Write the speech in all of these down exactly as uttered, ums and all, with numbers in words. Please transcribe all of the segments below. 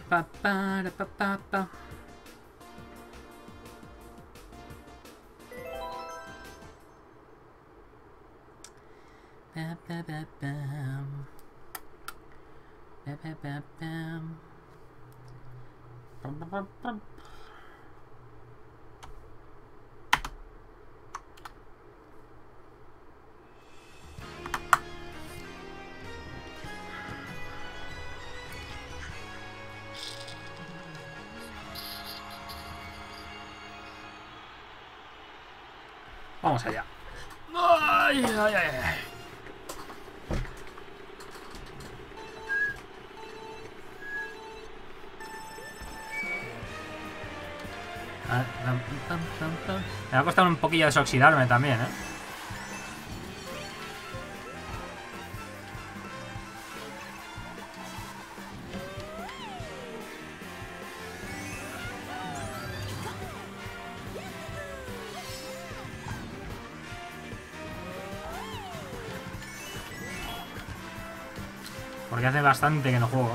pa, para, pa, pa, pa. Pa, pa, pa, pam. Pa, pa, pa, pam. Pam, pam, pam, pam. Vamos allá. Ay, ay, ay. Me va a costar un poquillo desoxidarme también, ¿eh? Porque hace bastante que no juego.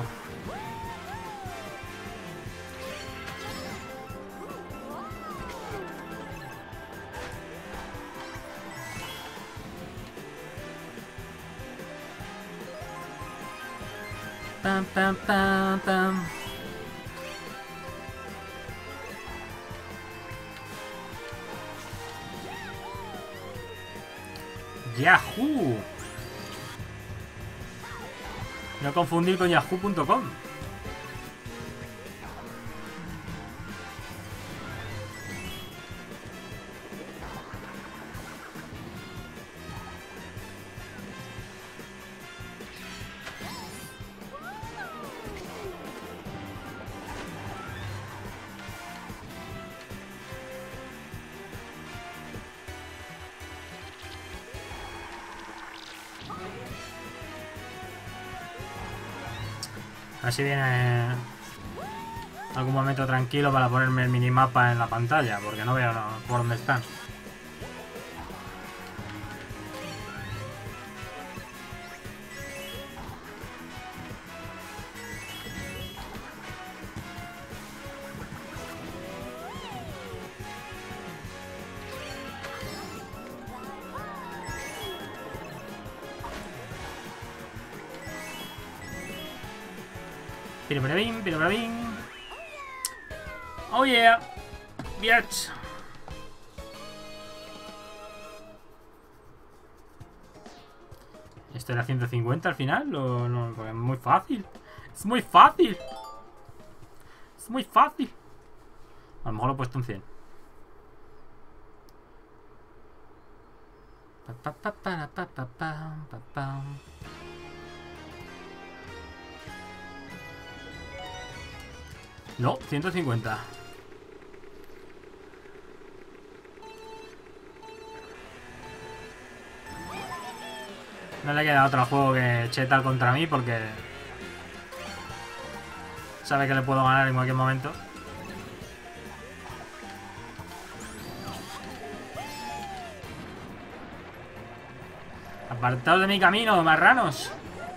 Pam, pam, pam, pam. Yahoo. No confundir con yahoo punto com. Así viene algún momento tranquilo para ponerme el minimapa en la pantalla, porque no veo por dónde están. Pirobrabín, pirobrabín. Oh yeah. Bitch. ¿Esto era ciento cincuenta al final? ¿O no? Porque es muy fácil. Es muy fácil. Es muy fácil. A lo mejor lo he puesto en cien. Pa, pa, pa, pa, pa, pa, pa, pa, pa. No, ciento cincuenta. No le queda otro juego que Chetal contra mí porque sabe que le puedo ganar en cualquier momento. Apartaos de mi camino, marranos.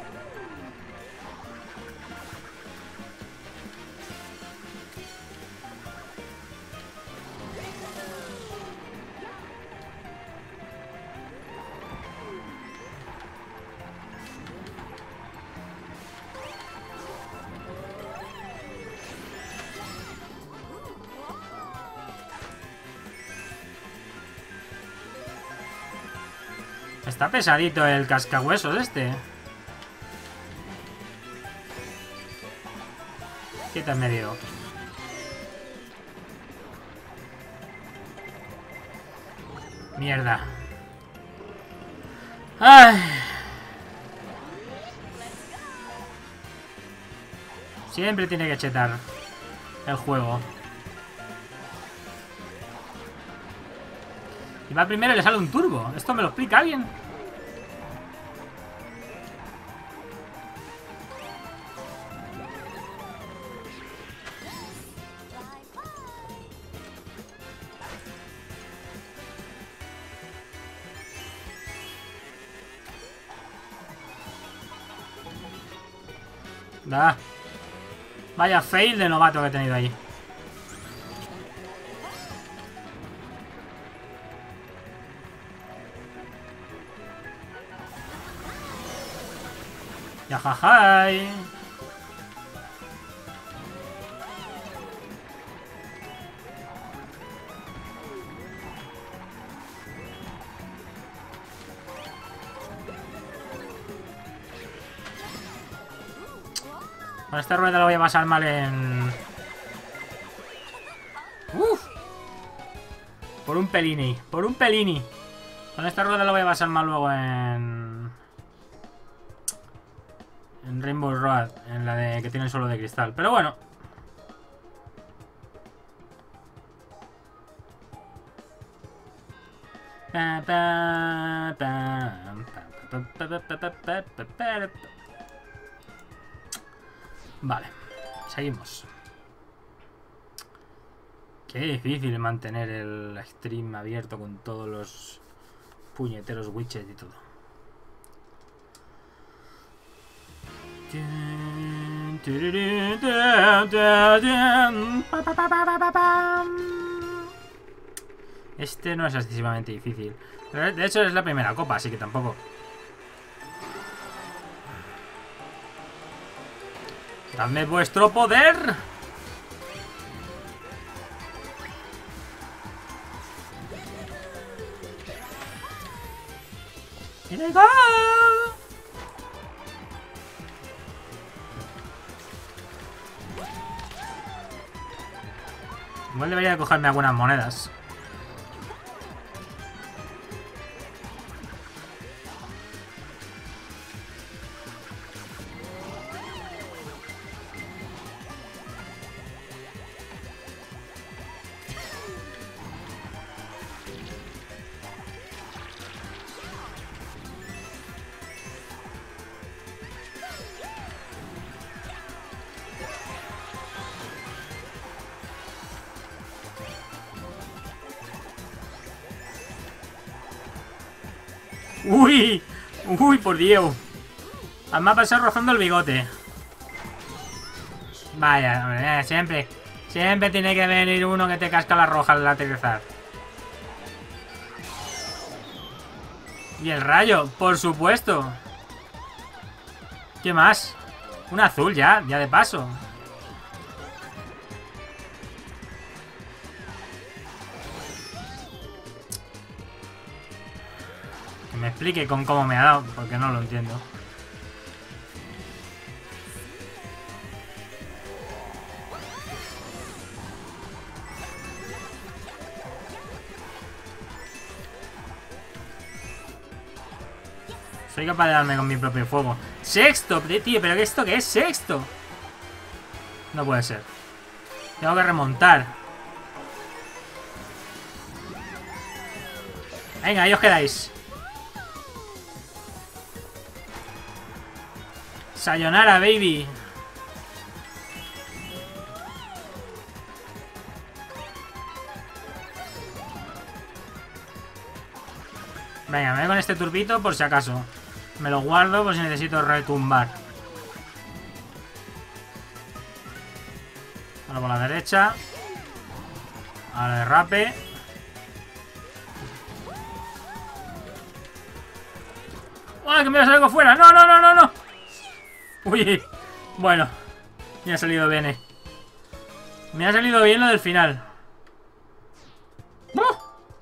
Está pesadito el cascahuesos este. Quita en medio. Mierda. Ay. Siempre tiene que chetar el juego. Y va primero y le sale un turbo. ¿Esto me lo explica alguien? Da. Vaya fail de novato que he tenido ahí. Ya jajay. Con esta rueda lo voy a pasar mal en... Uf. Por un pelini, por un pelini. Con esta rueda lo voy a pasar mal luego en... En Rainbow Road, en la de que tiene solo de cristal. Pero bueno. Vale, seguimos. Qué difícil mantener el stream abierto con todos los puñeteros widgets y todo. Este no es excesivamente difícil. De hecho es la primera copa, así que tampoco. ¡Dadme vuestro poder! ¡Here I go! Igual debería cogerme algunas monedas. ¡Uy! ¡Uy, por Dios! Me ha pasado rozando el bigote. Vaya, eh, siempre. Siempre tiene que venir uno que te casca la roja al aterrizar. Y el rayo, por supuesto. ¿Qué más? Un azul ya, ya de paso. Me explique con cómo me ha dado, porque no lo entiendo. Soy capaz de darme con mi propio fuego. ¡Sexto! Tío, ¿pero esto qué es? ¡Sexto! No puede ser. Tengo que remontar. Venga, ahí os quedáis. Sayonara, baby. Venga, me voy con este turbito por si acaso. Me lo guardo por si necesito retumbar. Ahora por la derecha. Ahora derrape. ¡Ay, que me va a salir algo fuera! ¡No, no, no, no, no! Uy, bueno, me ha salido bien, eh. Me ha salido bien lo del final. ¡Oh!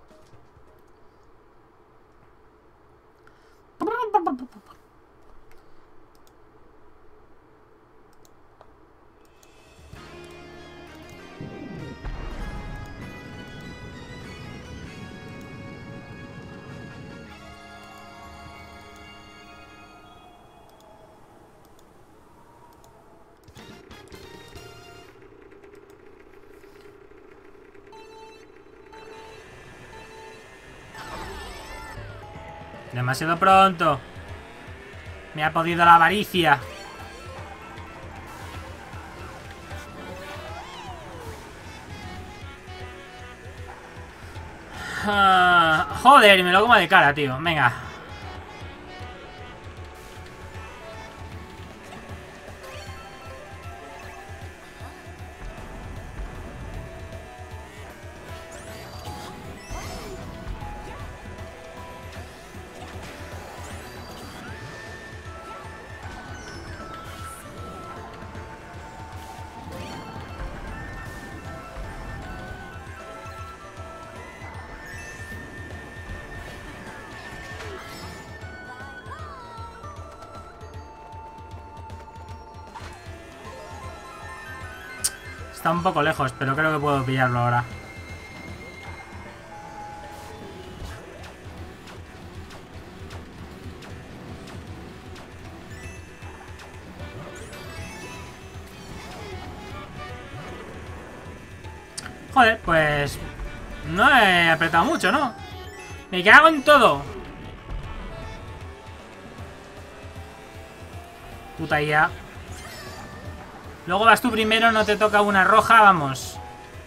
Demasiado pronto. Me ha podido la avaricia. Uh, joder, me lo como de cara, tío. Venga. Está un poco lejos, pero creo que puedo pillarlo ahora. Joder, pues... no he apretado mucho, ¿no? Me cago en todo. Puta I A. Luego vas tú primero, no te toca una roja, vamos.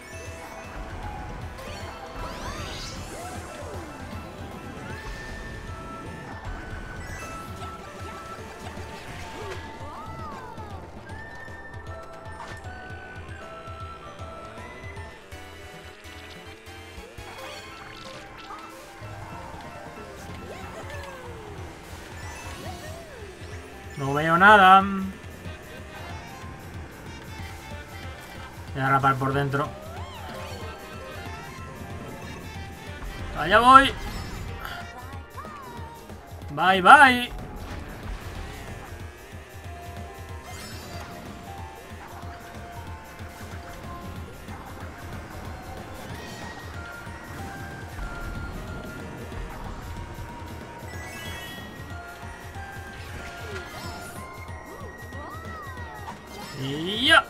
No veo nada. Voy a rapar por dentro. Allá voy. Bye, bye. Y ya.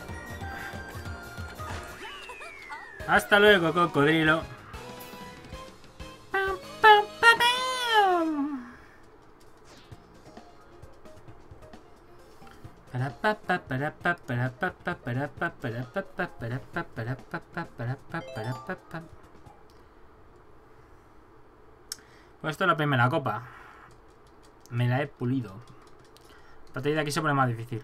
Hasta luego, cocodrilo. Pues esto es la primera copa. Me la he pulido. A partir de aquí se pone más difícil.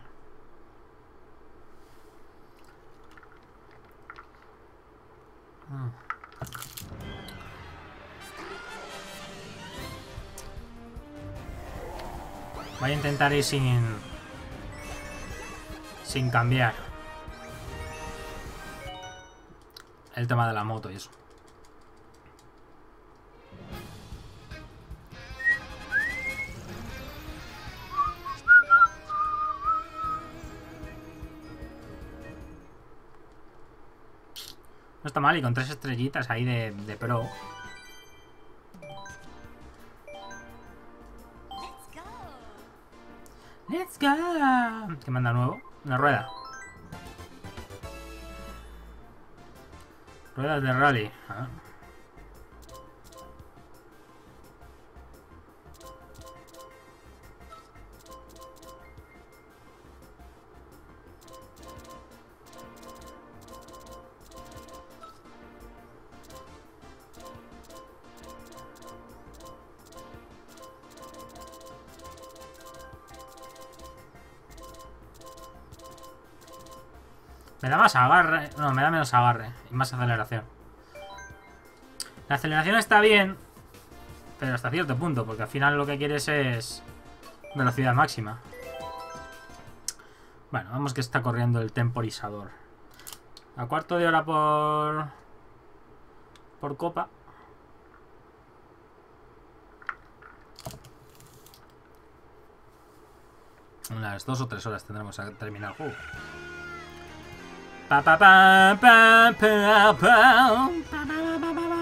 Voy a intentar ir sin... sin cambiar el tema de la moto y eso. No está mal, y con tres estrellitas ahí de, de pro. Let's go. ¿Qué manda nuevo? Una rueda. Ruedas de rally. Ah. Me da más agarre. No, me da menos agarre. Y más aceleración. La aceleración está bien. Pero hasta cierto punto. Porque al final lo que quieres es velocidad máxima. Bueno, vamos que está corriendo el temporizador. A cuarto de hora por... por copa. Unas dos o tres horas tendremos a terminar el juego. Pa pa pa pa pa pa pa pa pa pa.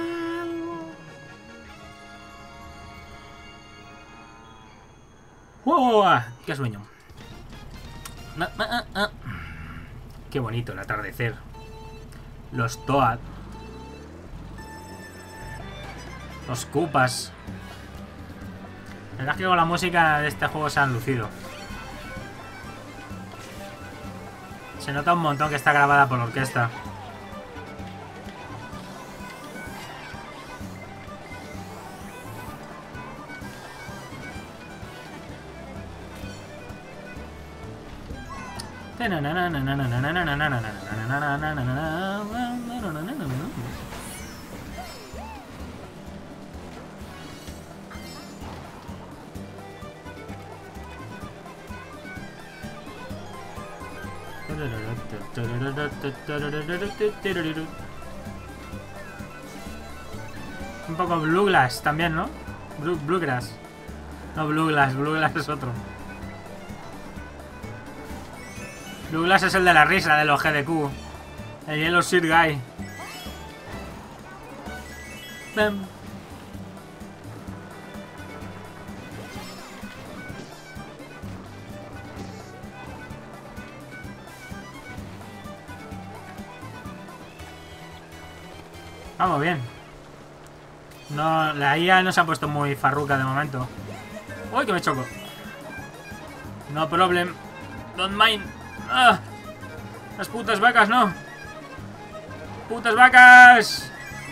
¡Wow! ¡Qué sueño! Ah, ah, ah. ¡Qué bonito el atardecer! Los Toad. Los Koopas. La verdad es que con la música de este juego se han lucido. Se nota un montón que está grabada por la orquesta. Un poco Bluegrass también, ¿no? Blue, Bluegrass. No, Bluegrass, Bluegrass es otro. Bluegrass es el de la risa de los G D Q. El Yellow Sir Guy. Bam. Vamos bien. No, la I A no se ha puesto muy farruca de momento. Uy, que me choco. No problem. Don't mind. ¡Ah! Las putas vacas, no. ¡Putas vacas!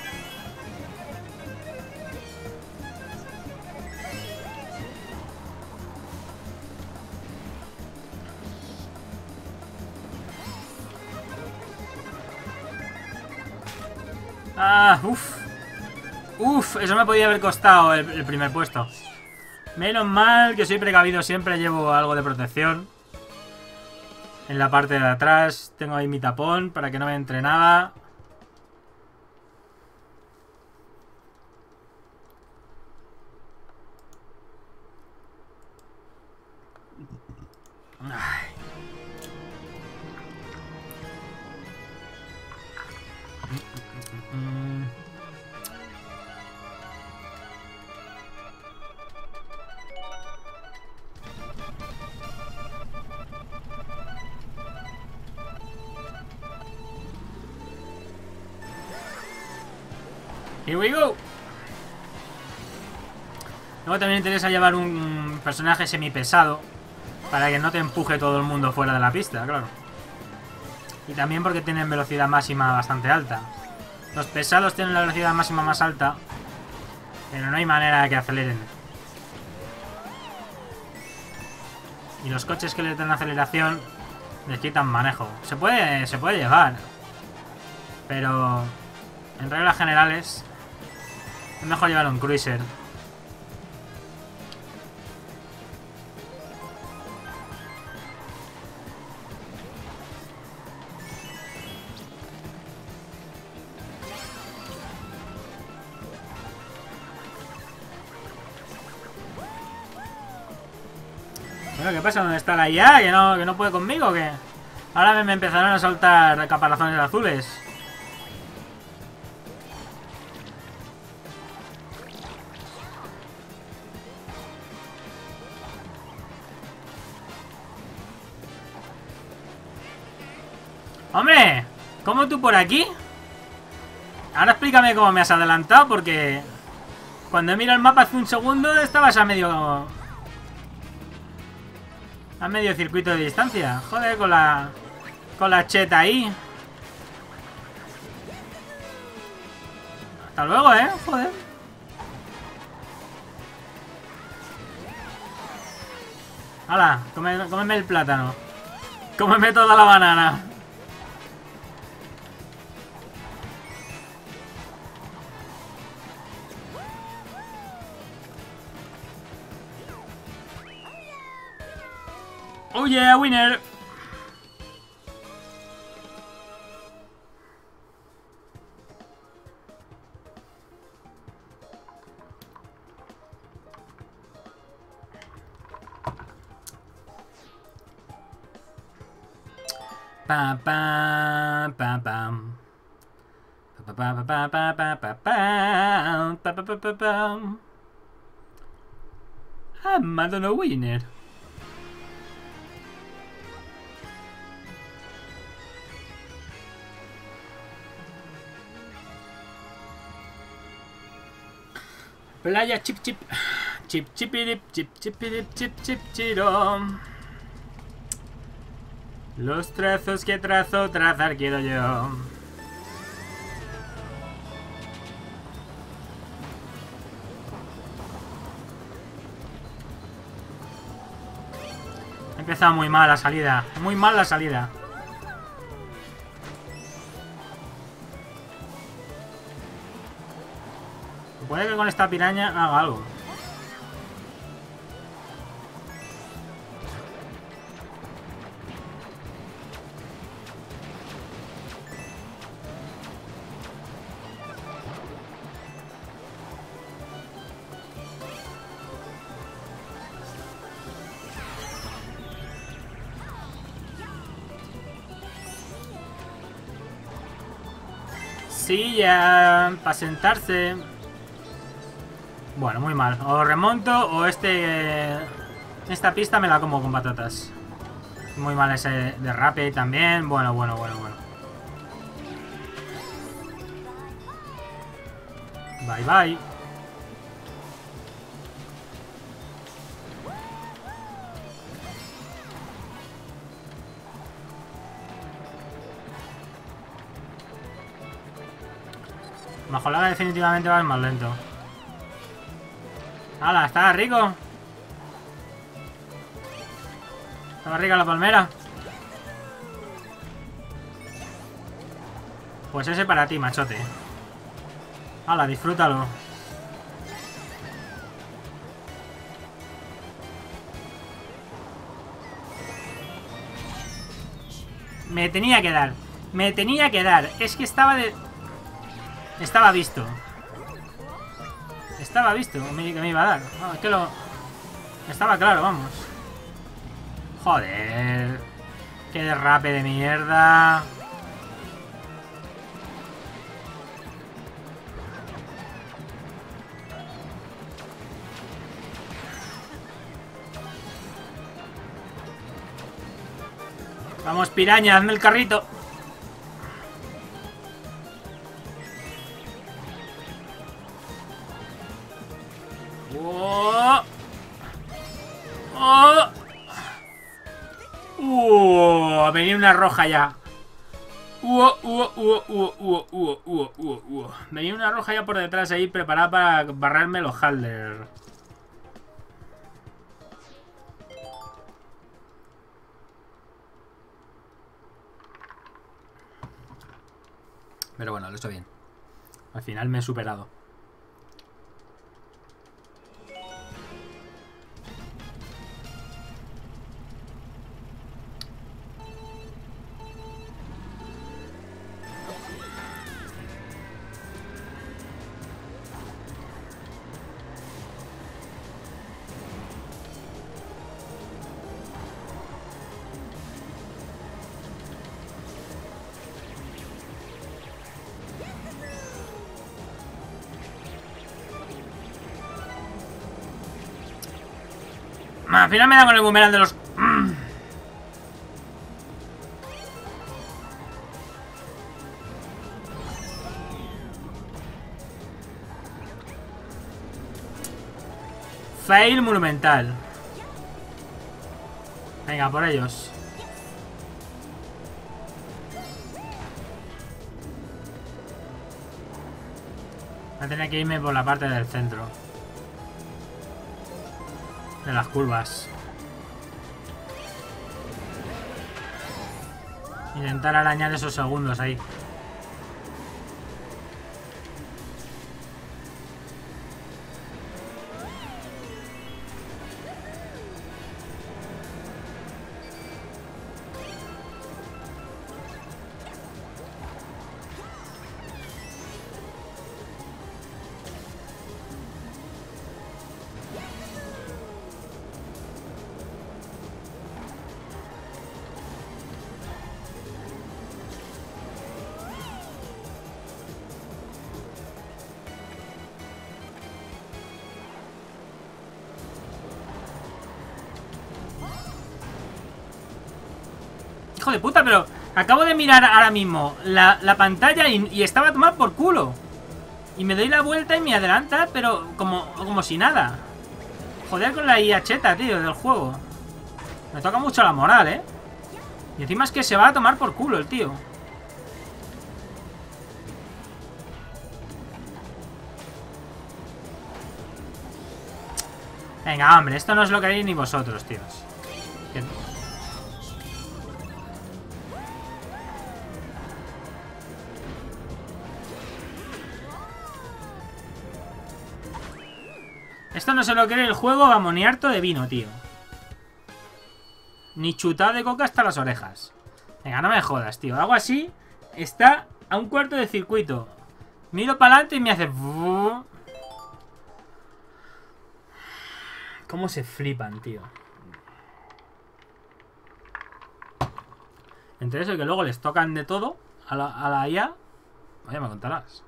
Ah, uff. Uff, eso me podía haber costado el, el primer puesto. Menos mal que soy precavido, siempre llevo algo de protección. En la parte de atrás tengo ahí mi tapón para que no me entre nada. Ay. Here we go. Luego también me interesa llevar un personaje semipesado para que no te empuje todo el mundo fuera de la pista, claro. Y también porque tienen velocidad máxima bastante alta. Los pesados tienen la velocidad máxima más alta, pero no hay manera de que aceleren. Y los coches que les dan aceleración les quitan manejo. Se puede, se puede llevar, pero en reglas generales es mejor llevar un cruiser. Bueno, ¿qué pasa? ¿Dónde está la I A? ¿Que no, que no puede conmigo o qué? Ahora me, me empezarán a soltar caparazones azules. ¡Hombre! ¿Cómo tú por aquí? Ahora explícame cómo me has adelantado, porque cuando he mirado el mapa hace un segundo estabas a medio... a medio circuito de distancia. Joder, con la... con la cheta ahí. Hasta luego, ¿eh? Joder. ¡Hala! Come, cómeme el plátano. Cómeme toda la banana. Oh yeah, winner. Pam pam pam pam. Pam pam pam pam pam pam pam pam pam pam pam. I'm a winner. Playa chip chip. Chip chipirip chip chipirip chip chip chirom. Los trazos que trazo, trazar quiero yo. Ha empezado muy mal la salida. Muy mal la salida. Puede que con esta piraña haga algo. silla para sentarse. Bueno, muy mal. O remonto o este... Esta pista me la como con patatas. Muy mal ese derrape también. Bueno, bueno, bueno, bueno. Bye, bye. Majolaga definitivamente va más lento. ¡Hala! ¡Está rico! ¿Estaba rica la palmera? Pues ese para ti, machote. ¡Hala! Disfrútalo. Me tenía que dar. Me tenía que dar. Es que estaba de... Estaba visto. Estaba visto que me, que me iba a dar. No, es que lo... Estaba claro, vamos. Joder. Qué derrape de mierda. Vamos, piraña, hazme el carrito. Oh. Oh. Uh, venía una roja ya. Uh, uh, uh, uh, uh, uh, uh, uh, uh. Venía una roja ya por detrás ahí preparada para barrerme los Halder. Pero bueno, lo he hecho bien. Al final me he superado. Al final me da con el boomerang de los... Fail monumental. Venga, por ellos. Voy a tener que irme por la parte del centro. De las curvas. Intentar arañar esos segundos ahí. Hijo de puta, pero acabo de mirar ahora mismo la, la pantalla y, y estaba a tomar por culo. Y me doy la vuelta y me adelanta, pero como, como si nada. Joder con la I A cheta, tío, del juego. Me toca mucho la moral, ¿eh? Y encima es que se va a tomar por culo el tío. Venga, hombre, esto no es lo que haréis ni vosotros, tíos. Que... Esto no se lo cree el juego, vamos, ni harto de vino, tío. Ni chutado de coca hasta las orejas. Venga, no me jodas, tío. Hago así, está a un cuarto de circuito. Miro para adelante y me hace... ¿Cómo se flipan, tío? Entre eso y que luego les tocan de todo a la, a la I A. Vaya, me contarás.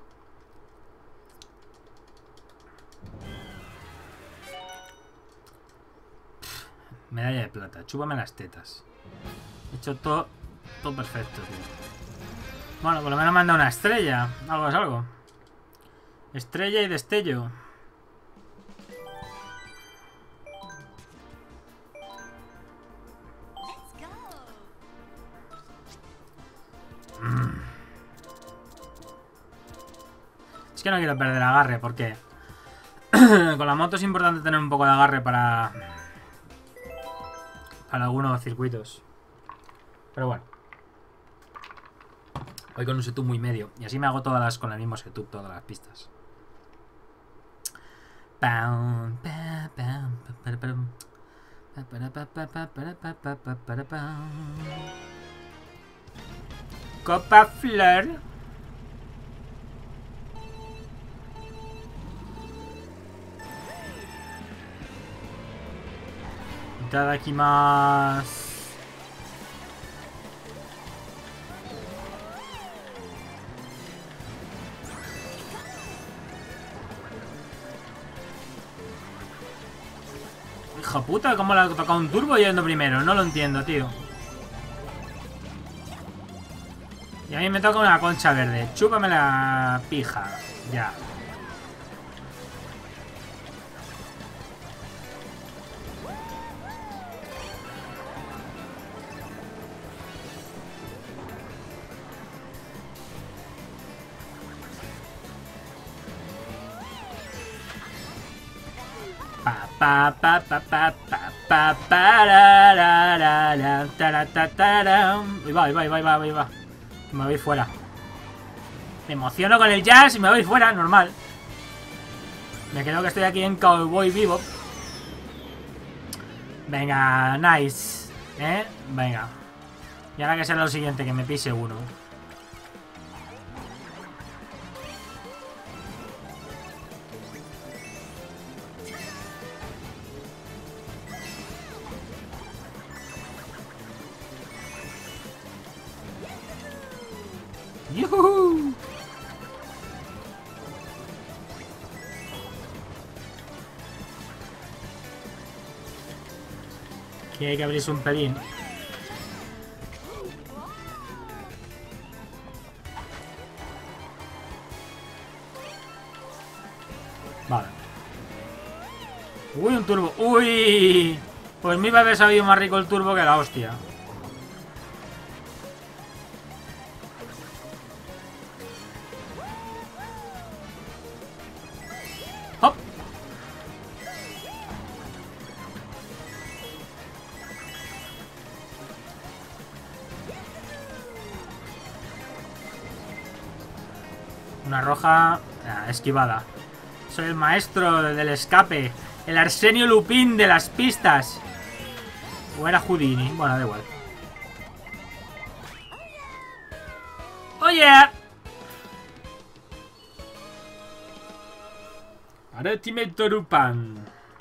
Medalla de plata. Chúpame las tetas. He hecho todo, todo perfecto, tío. Bueno, por lo menos me han dado una estrella. Algo es algo. Estrella y destello. Mm. Es que no quiero perder agarre, porque con la moto es importante tener un poco de agarre para... Para algunos circuitos. Pero bueno. Voy con un setup muy medio. Y así me hago todas las con el mismo setup, todas las pistas. Copa Flor. Itadakimasu. Hijo puta, ¿cómo le ha tocado un turbo yendo primero? No lo entiendo, tío. Y a mí me toca una concha verde. Chúpame la pija. Ya. Pa pa pa pa pa pa pa pa ra ra ra ra ta ta ta ra. Ahí va, ahí va, ahí va, ahí va, ahí va. Me voy fuera. Me emociono con el jazz y me voy fuera, normal. Me quedo que estoy aquí en Cowboy Bebop. Venga, nice. ¿Eh? Venga. Y ahora que será lo siguiente, que me pise uno. ¡Yuhu! Que hay que abrirse un pelín. Vale. Uy, un turbo. Uy. Pues me iba a haber sabido más rico el turbo que la hostia. ¡Hop! Una roja ah, esquivada. Soy el maestro del escape. El Arsenio Lupin de las pistas. O era Houdini. Bueno, da igual. ¡Oye! Aretime Torupan.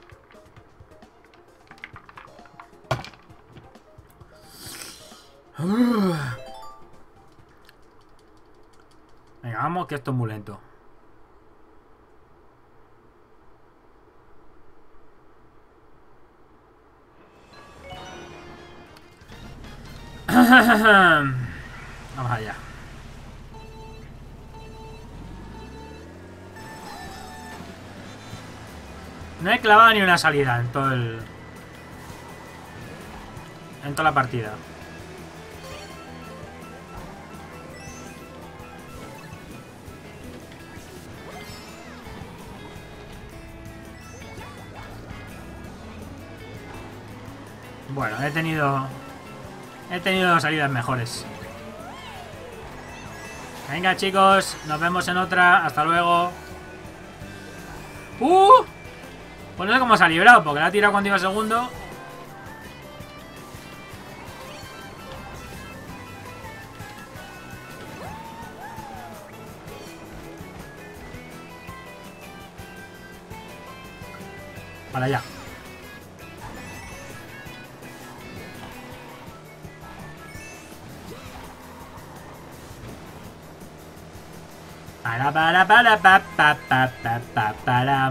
Venga, vamos, que esto es muy lento. Vamos allá. No he clavado ni una salida en todo el... En toda la partida. Bueno, he tenido... He tenido salidas mejores. Venga, chicos, nos vemos en otra. Hasta luego. ¡Uh! Pues no sé cómo se ha librado, porque la ha tirado cuando iba segundo. Para allá. Para, para, para, pa, pa, pa, pa, pa, para.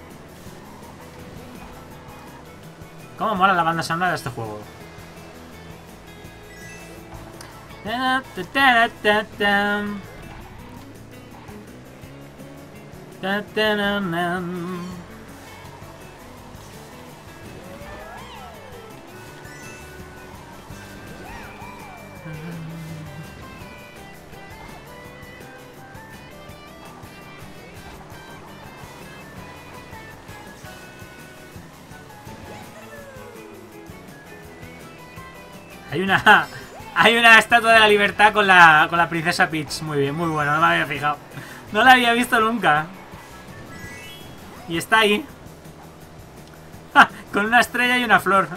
Cómo mola la banda sonora de este juego. Hay una... Hay una estatua de la libertad con la, con la princesa Peach. Muy bien, muy bueno, no me había fijado. No la había visto nunca. Y está ahí. ¡Ja! Con una estrella y una flor.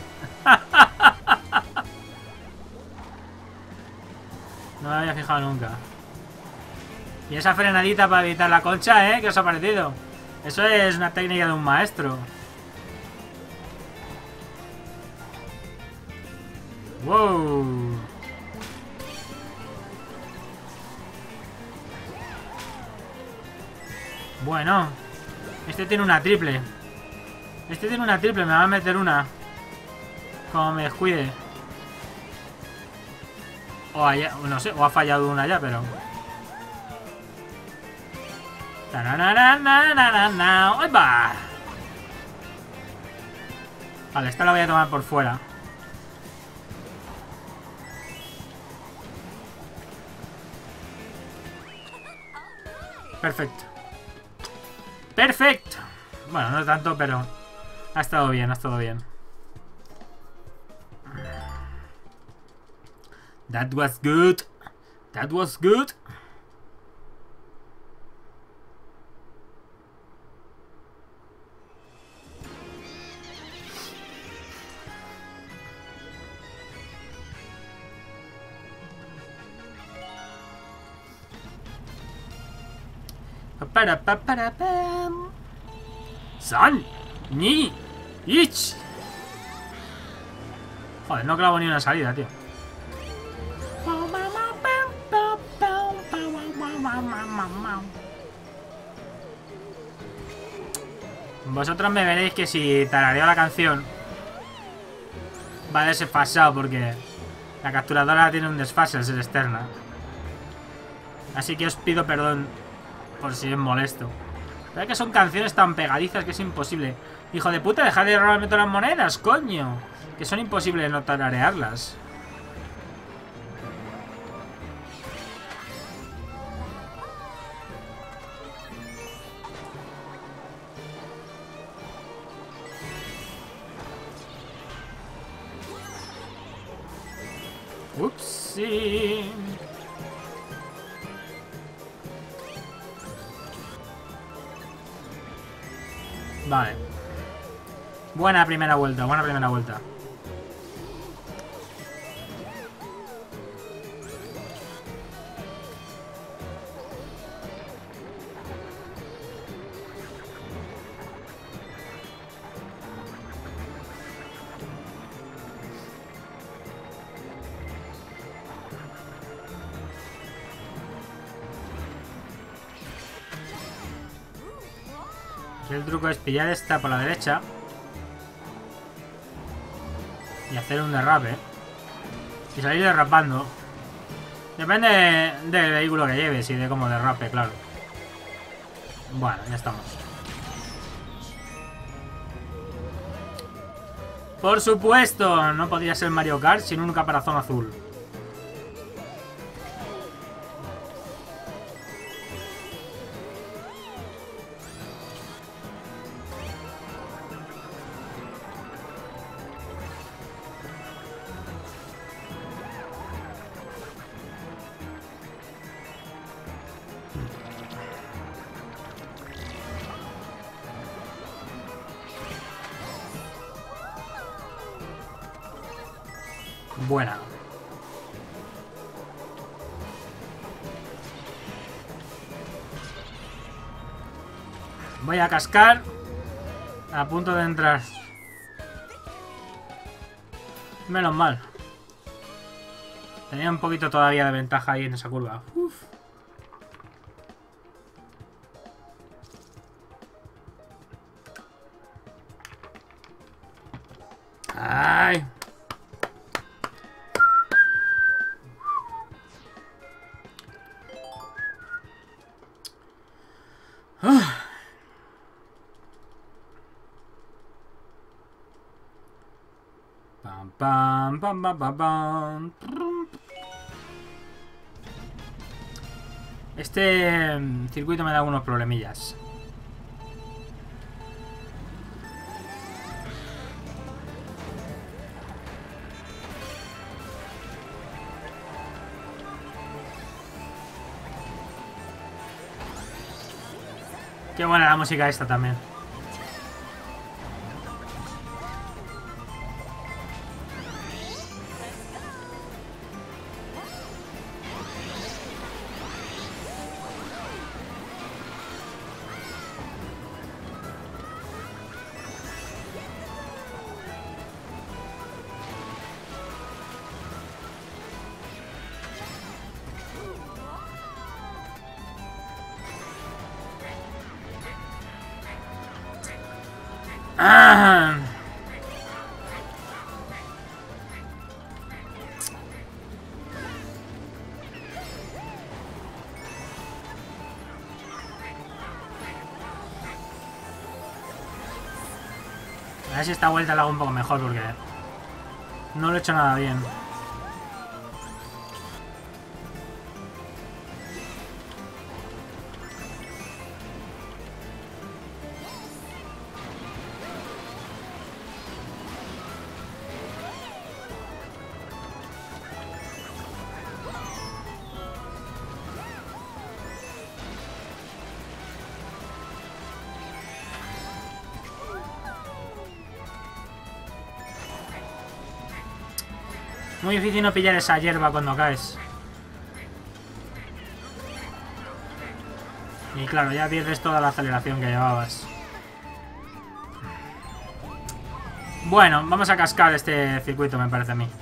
No me había fijado nunca. Y esa frenadita para evitar la concha, ¿eh? ¿Qué os ha parecido? Eso es una técnica de un maestro. Wow. Bueno, este tiene una triple. Este tiene una triple, me va a meter una. Como me descuide. O haya, no sé, o ha fallado una ya, pero... ¡Ahí va! Vale, esta la voy a tomar por fuera. Perfecto. Perfecto. Bueno, no tanto, pero ha estado bien, ha estado bien. That was good. That was good. Para, para, para, pam. San, ni, ich. Joder, no clavo ni una salida, tío. Vosotros me veréis que si tarareo la canción va desfasado porque la capturadora tiene un desfase al ser externa. Así que os pido perdón por si es molesto. Pero es que son canciones tan pegadizas que es imposible. Hijo de puta, dejad de robarme todas las monedas, coño. Que son imposibles de no tararearlas. Upsi. Vale. Buena primera vuelta, buena primera vuelta. El truco es pillar esta por la derecha y hacer un derrape y salir derrapando. Depende del vehículo que lleves y de cómo derrape, claro. Bueno, ya estamos. Por supuesto, no podría ser Mario Kart sin un caparazón azul. Buena. Voy a cascar. A punto de entrar. Menos mal. Tenía un poquito todavía de ventaja ahí en esa curva. Uf. Ay. Uf. Pam, pam, pam, pam, pam, pam. Este circuito me da unos problemillas. Qué buena la música esta también. Ah. A ver si esta vuelta la hago un poco mejor porque no lo he hecho nada bien. Muy difícil no pillar esa hierba cuando caes. Y claro, ya pierdes toda la aceleración que llevabas. Bueno, vamos a cascar este circuito, me parece a mí.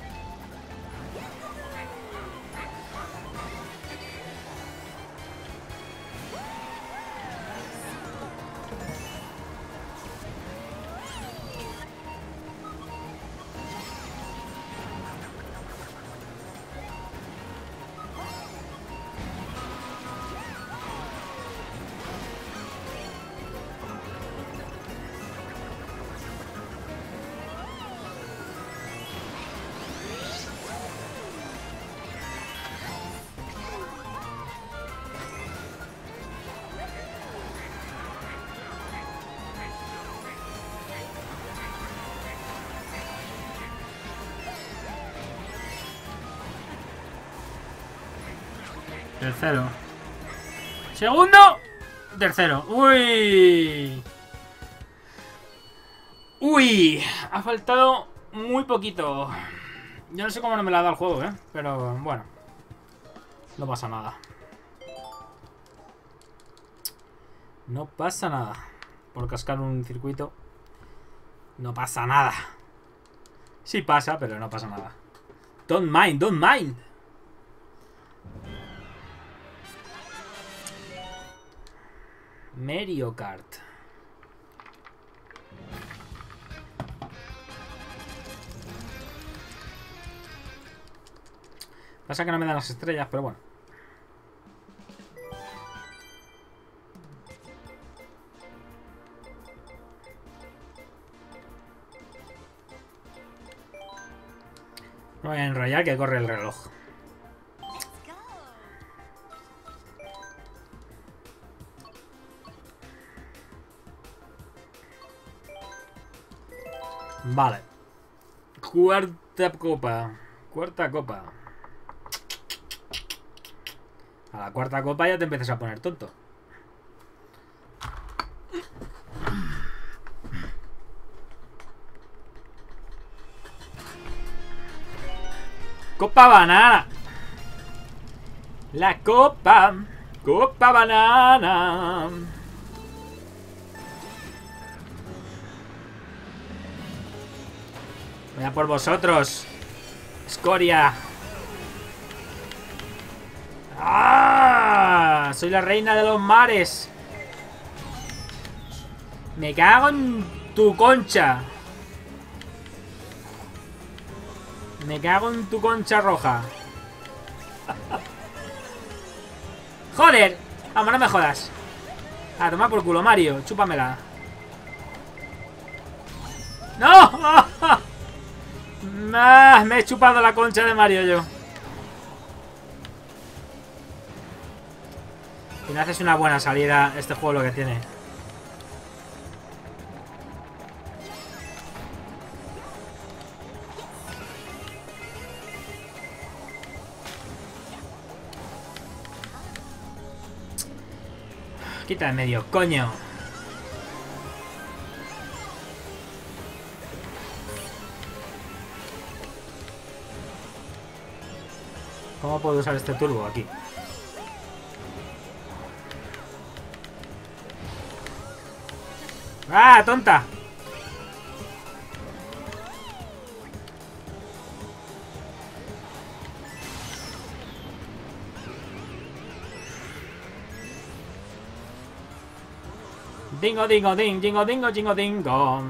Tercero. Segundo. Tercero. Uy. Uy. Ha faltado muy poquito. Yo no sé cómo no me la ha dado el juego, ¿eh? Pero bueno. No pasa nada. No pasa nada. Por cascar un circuito. No pasa nada. Sí pasa, pero no pasa nada. Don't mind, don't mind. Mario Kart. Pasa que no me dan las estrellas, pero bueno. No voy a enrollar que corre el reloj. Vale. Cuarta copa. Cuarta copa. A la cuarta copa ya te empiezas a poner tonto. Copa banana. La copa. Copa banana. Voy a por vosotros. Escoria. ¡Ah! Soy la reina de los mares. Me cago en tu concha. Me cago en tu concha roja. ¡Joder! Vamos, no me jodas. A tomar por culo, Mario. Chúpamela. ¡No! Ah, me he chupado la concha de Mario yo. Y no haces una buena salida este juego lo que tiene. Quita de medio, coño. ¿Cómo puedo usar este turbo aquí? ¡Ah, tonta! Dingo, dingo, ding, dingo, dingo, dingo, dingo.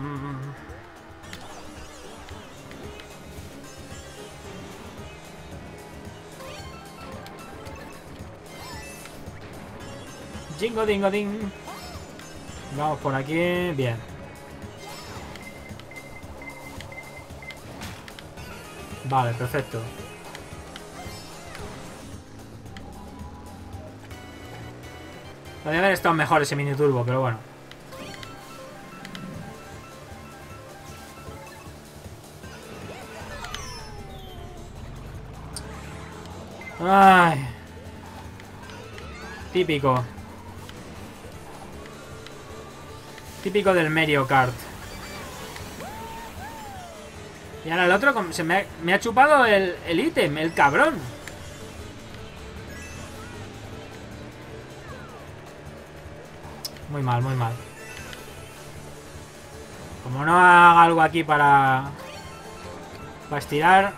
Jingo, dingo, ding. Vamos por aquí. Bien. Vale, perfecto. Podría haber estado mejor ese mini turbo, pero bueno. Ay. Típico. Típico del Mario Kart. Y ahora el otro se me ha, me ha chupado el, el ítem, el cabrón. Muy mal, muy mal. Como no haga algo aquí para... Para estirar...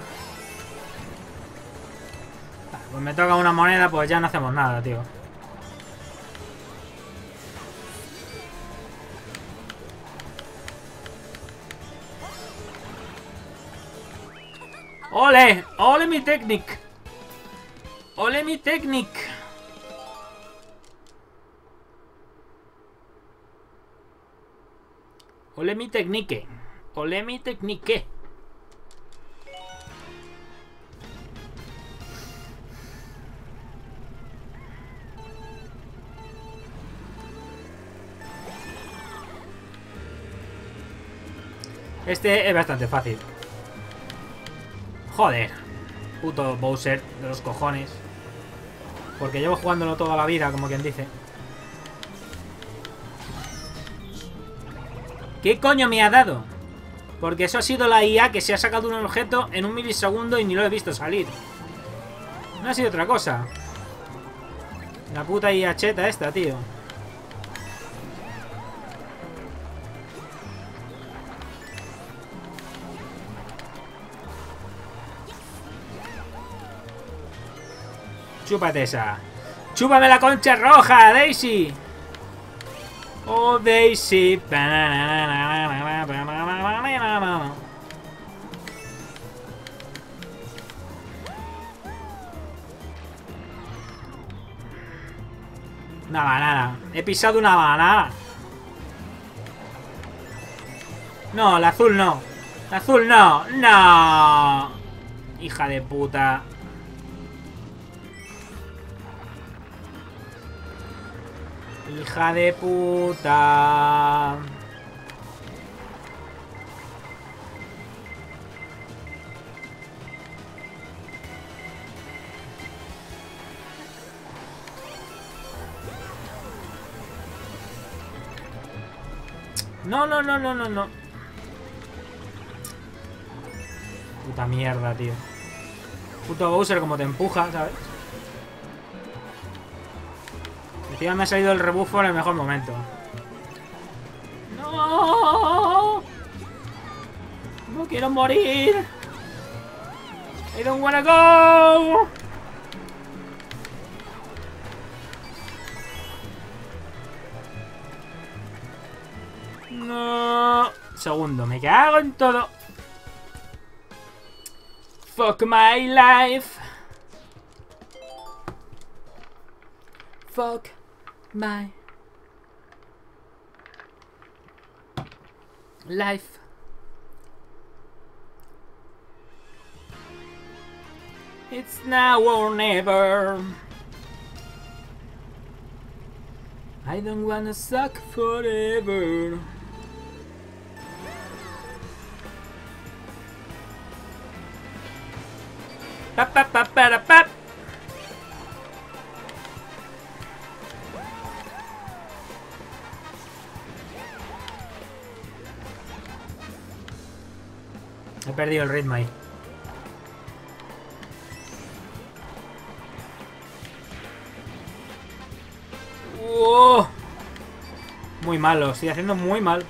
Pues me toca una moneda, pues ya no hacemos nada, tío. ¡Ole! ¡Ole mi técnica! ¡Ole mi técnica! ¡Ole mi técnica! ¡Ole mi técnica! Este es bastante fácil. Joder. Puto Bowser de los cojones. Porque llevo jugándolo toda la vida, como quien dice. ¿Qué coño me ha dado? Porque eso ha sido la I A que se ha sacado un objeto en un milisegundo y ni lo he visto salir. No ha sido otra cosa. La puta I A cheta esta, tío. Chúpate esa. ¡Chúpame la concha roja, Daisy! Oh, Daisy. Una banana. He pisado una banana. No, la azul no. La azul no. No. Hija de puta. Hija de puta. No, no, no, no, no, no. Puta mierda, tío. Puto Bowser como te empuja, ¿sabes? Encima me ha salido el rebufo en el mejor momento. ¡No! ¡No quiero morir! I don't wanna go! No. Segundo, me cago en todo. Fuck my life. Fuck my life. It's now or never. I don't wanna suck forever. Pa pa pa para pa. He perdido el ritmo ahí. Oh, muy malo, estoy haciendo muy mal.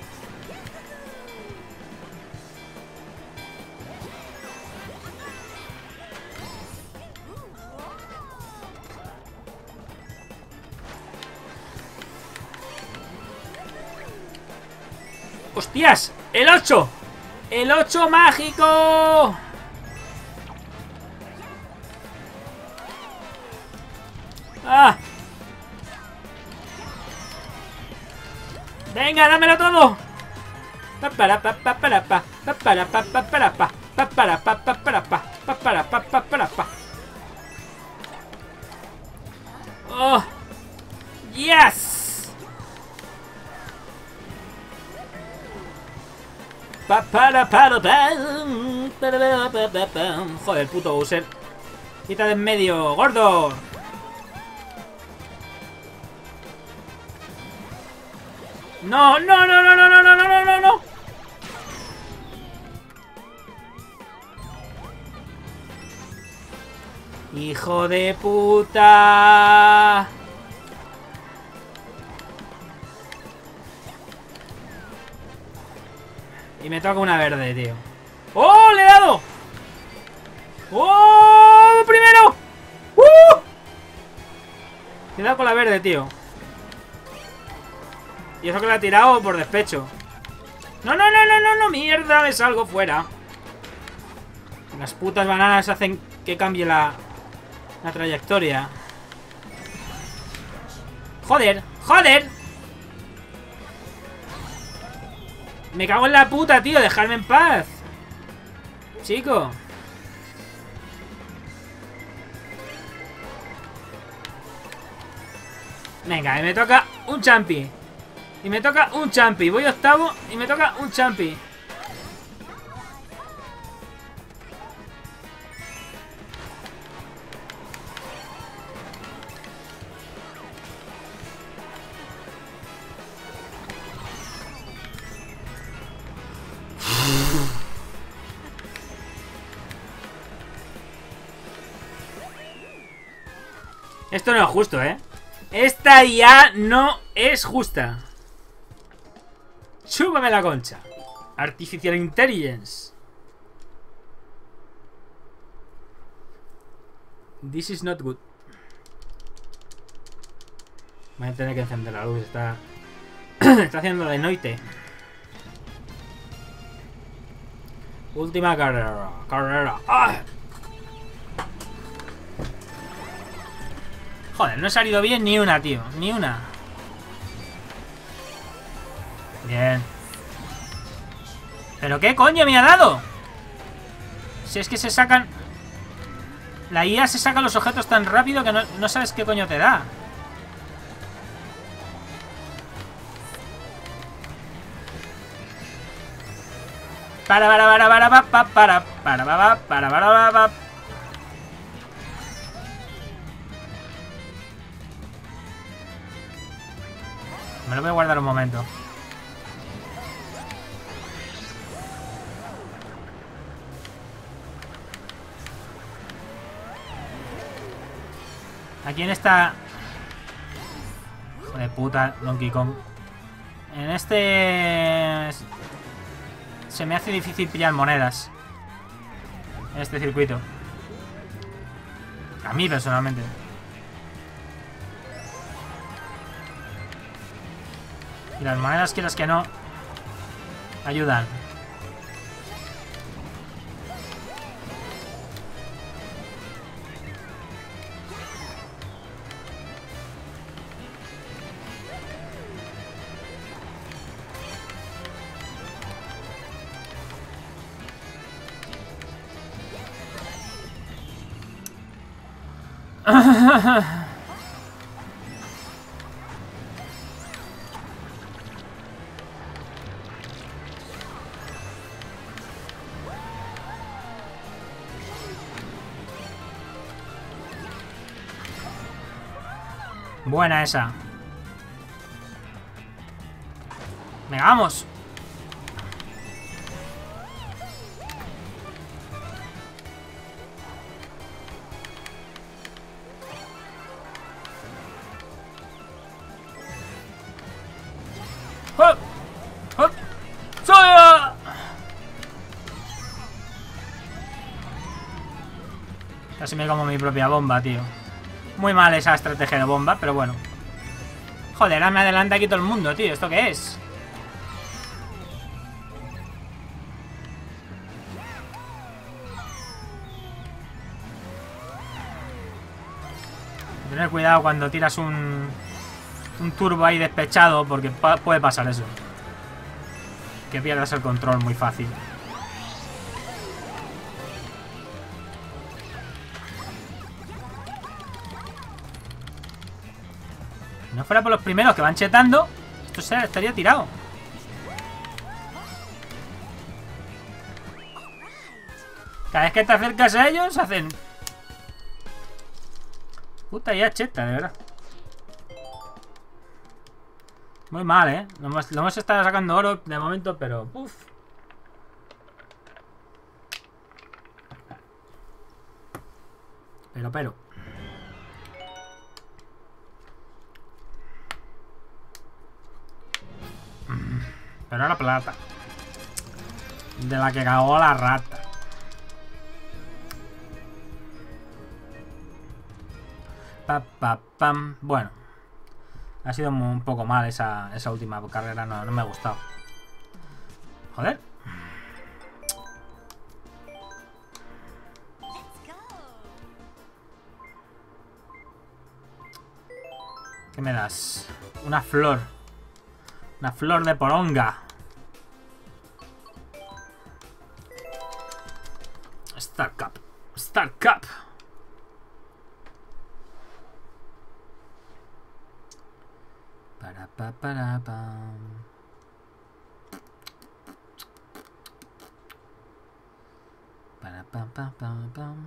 ¡Hostias! ¡El ocho! ¡El ocho mágico! ¡Ah! ¡Venga, dámelo todo! Para pa pa para pa para pa pa para pa para pa pa para pa para pa pa para pa. ¡Oh! ¡Yes! Pa para para pa. Joder, puto Bowser. Quita de en medio, gordo. No, no, no, no, no, no, no, no, no, no. Hijo de puta. Y me toca una verde, tío. ¡Oh, le he dado! ¡Oh, primero! ¡Uh! Cuidado con la verde, tío. Y eso que la ha tirado por despecho. No, no, no, no, no, no, mierda, me salgo fuera. Las putas bananas hacen que cambie la, la trayectoria. Joder, joder. Me cago en la puta, tío, dejadme en paz. Chico. Venga, y me toca un champi. Y me toca un champi. Voy octavo y me toca un champi. Esto no es justo, ¿eh? Esta ya no es justa. Chúpame la concha. Artificial Intelligence. This is not good. Voy a tener que encender la luz. Está, está haciendo de noite. Última carrera. Carrera. ¡Ah! Joder, no ha salido bien ni una, tío. Ni una. Bien. ¿Pero qué coño me ha dado? Si es que se sacan... La I A se saca los objetos tan rápido que no, no sabes qué coño te da. Para, para, para, para, para, para, para, para, para, para, para, para. Me lo voy a guardar un momento. Aquí en esta... Hijo de puta, Donkey Kong. En este... Se me hace difícil pillar monedas. En este circuito. A mí personalmente. Y las monedas, quieras que no, ayudan. Buena esa. Venga, vamos. ¡Hop! ¡Hop! ¡Soya! Casi me como mi propia bomba, tío. Muy mal esa estrategia de bomba, pero bueno. Joder, ahora me adelanta aquí todo el mundo, tío. ¿Esto qué es? Tener cuidado cuando tiras un... un turbo ahí despechado, porque pa puede pasar eso. Que pierdas el control muy fácil. Si no fuera por los primeros que van chetando, esto se estaría tirado. Cada vez que te acercas a ellos, hacen... Puta ya cheta, de verdad. Muy mal, ¿eh? Lo hemos, lo hemos estado sacando oro de momento, pero... Uf. Pero, pero... Pero la plata. De la que cagó la rata. Pa, pa, pam. Bueno. Ha sido un poco mal esa, esa última carrera. No, no me ha gustado. Joder. ¿Qué me das? Una flor. Una flor de poronga. Star Cup. Star Cup. Para pa para pam. Para pam pam pam pam.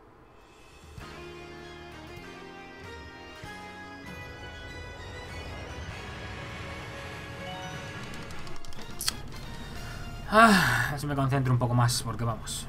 Ah, así me concentro un poco más, porque vamos.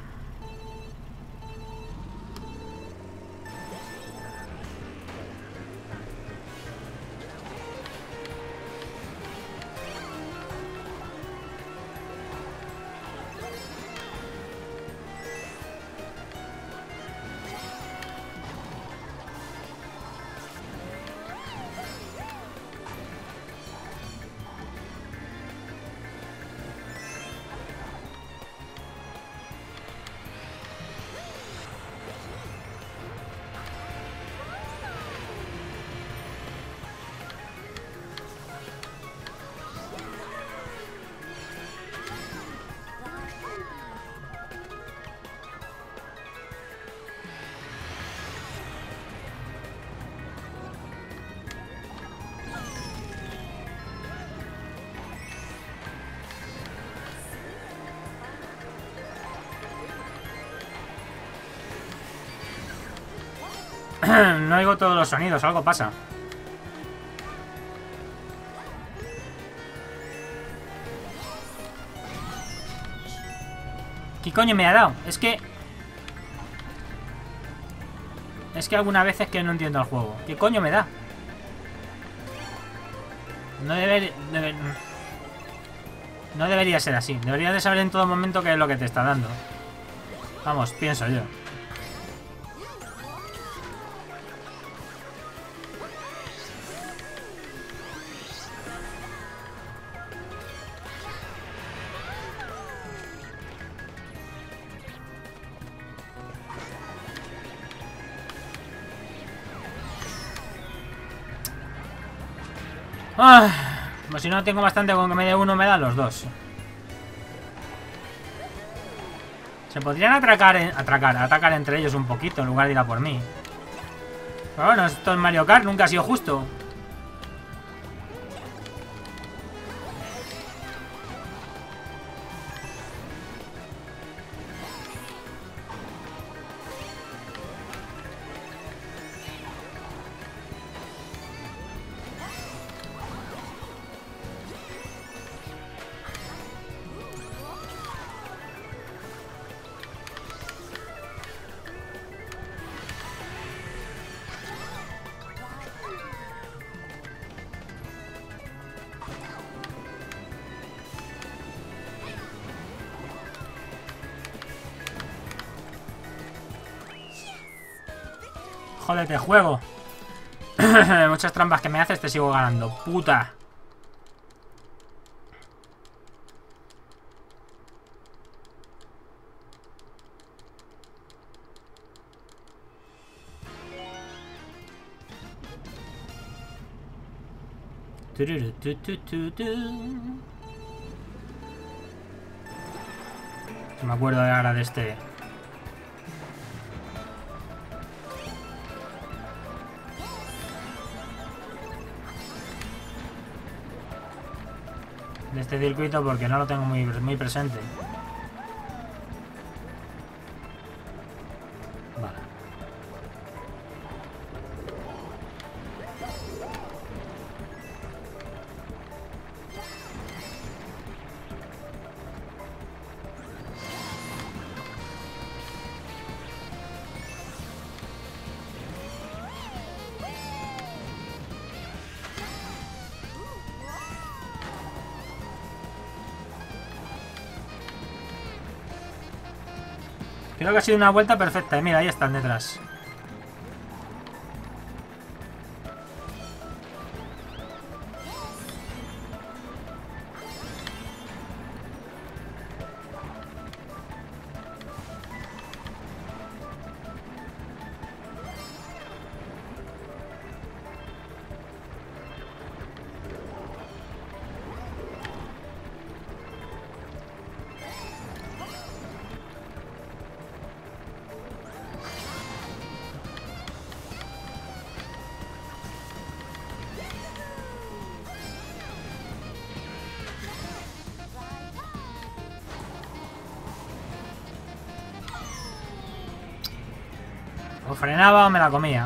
No oigo todos los sonidos, algo pasa. ¿Qué coño me ha dado? Es que... Es que algunas veces que no entiendo el juego. ¿Qué coño me da? No debería... Debe, no debería ser así. Deberías de saber en todo momento qué es lo que te está dando. Vamos, pienso yo. Ah, pues si no tengo bastante con que me dé uno, me dan los dos. Se podrían atracar, en, atracar, atacar entre ellos un poquito en lugar de ir a por mí. Pero bueno, esto en Mario Kart nunca ha sido justo. Jódete, juego. Muchas trampas que me haces, te sigo ganando. Puta. Me acuerdo ahora de este. De este circuito porque no lo tengo muy, muy presente. Vale. Creo que ha sido una vuelta perfecta. Mira, ahí están detrás. O frenaba o me la comía.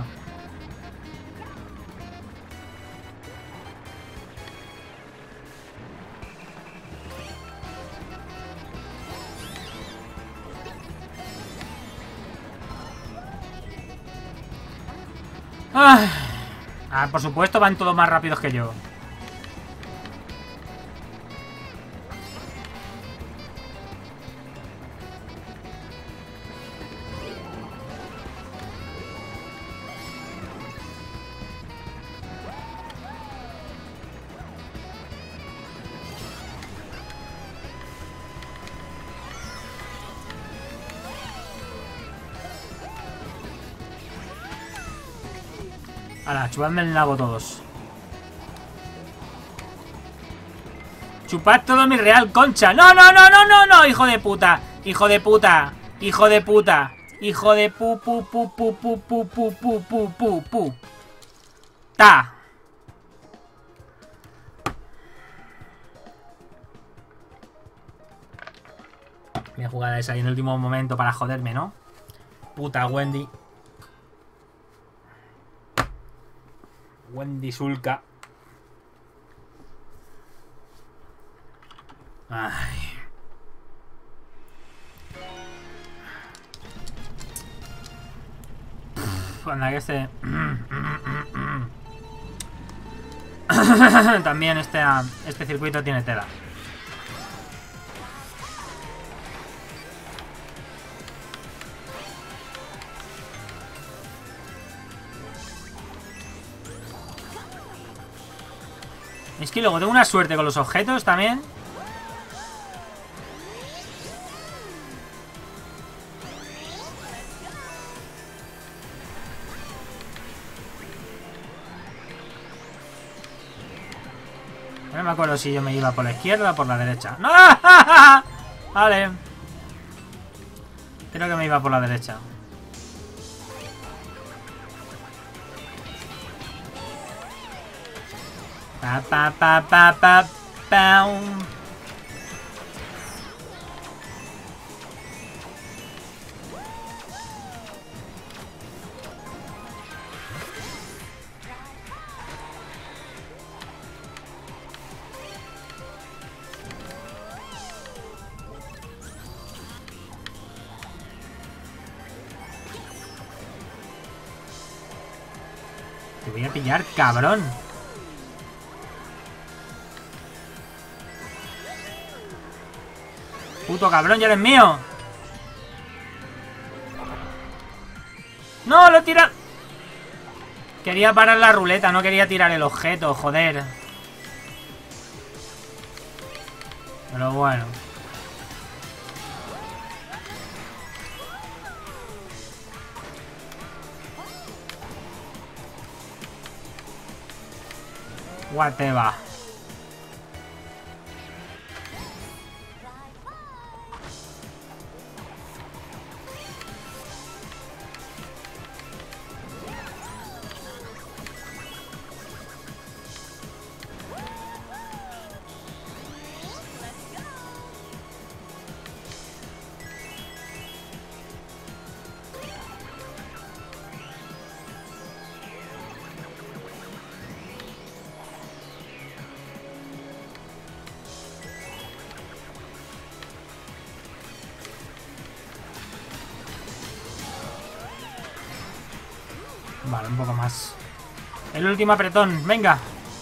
Ah, ah, por supuesto van todos más rápidos que yo. Hala, chupadme el nabo todos. Chupad todo mi real concha. No, no, no, no, no, no, hijo de puta. Hijo de puta. Hijo de puta. Hijo de pu, pu, pu, pu, pu, pu, pu, pu, pu, pu, pu. Ta. Voy a jugar esa ahí en el último momento para joderme, ¿no? Puta Wendy. Wendy Sulka. Ay. Pff, anda que este... También este, este circuito tiene tela. Es que luego tengo una suerte con los objetos también. No me acuerdo si yo me iba por la izquierda o por la derecha. ¡No! Vale. Creo que me iba por la derecha. Pa, pa, pa, pa, pa, pa. Te voy a pillar, cabrón. Puto cabrón, ya eres mío. No, lo tira. Quería parar la ruleta, no quería tirar el objeto, joder. Pero bueno. Whatever. Vale, un poco más. El último apretón, venga.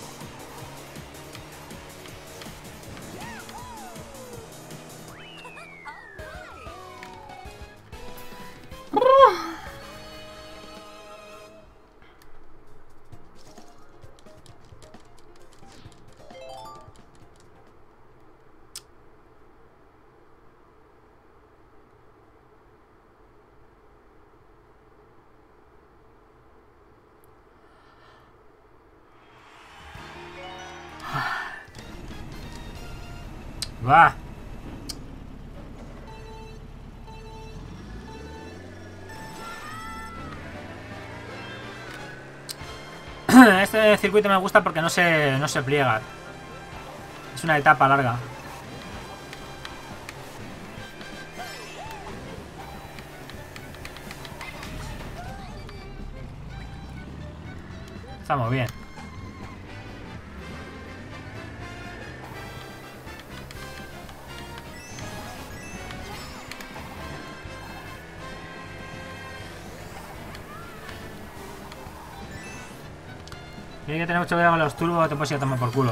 Va. Este circuito me gusta porque no se, no se pliega. Es una etapa larga. Estamos bien. Tiene que tener mucho cuidado con los turbos, te puedes ir a tomar por culo.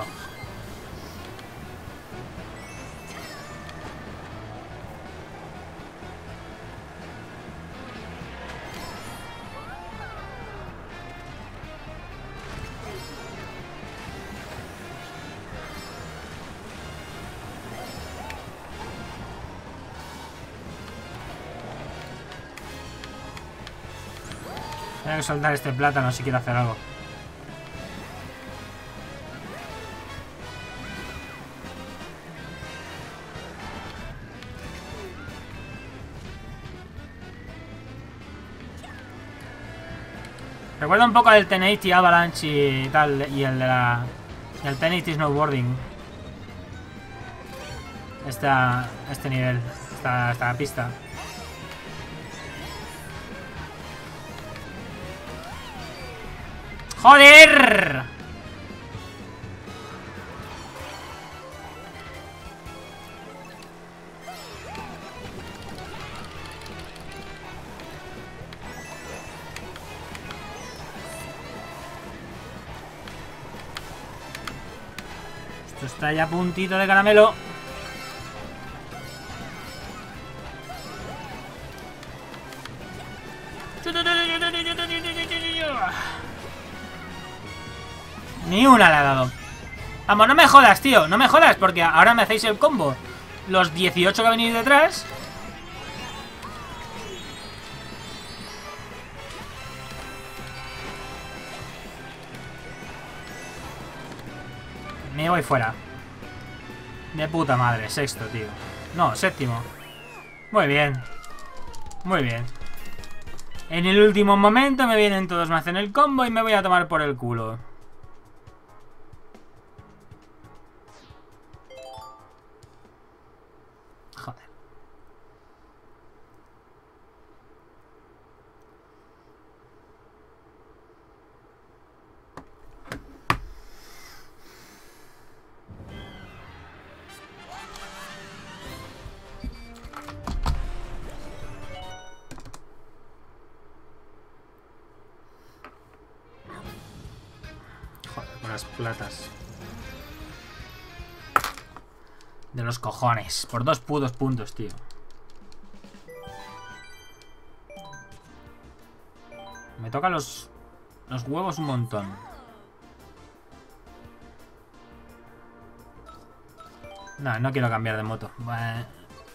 Tengo que soltar este plátano si quiero hacer algo. Recuerda un poco el ten ochenta Avalanche y tal, y el de la... el ten ochenta Snowboarding. Esta, este nivel, esta, esta pista. ¡Joder! Esto está ya a puntito de caramelo. Ni una le ha dado. Vamos, no me jodas, tío. No me jodas, porque ahora me hacéis el combo. Los dieciocho que venís detrás. Me voy fuera. De puta madre, sexto, tío. No, séptimo. Muy bien. Muy bien. En el último momento me vienen todos, me hacen el combo y me voy a tomar por el culo. Las platas. De los cojones. Por dos putos puntos, tío. Me toca los... Los huevos un montón. No, no quiero cambiar de moto. Bah.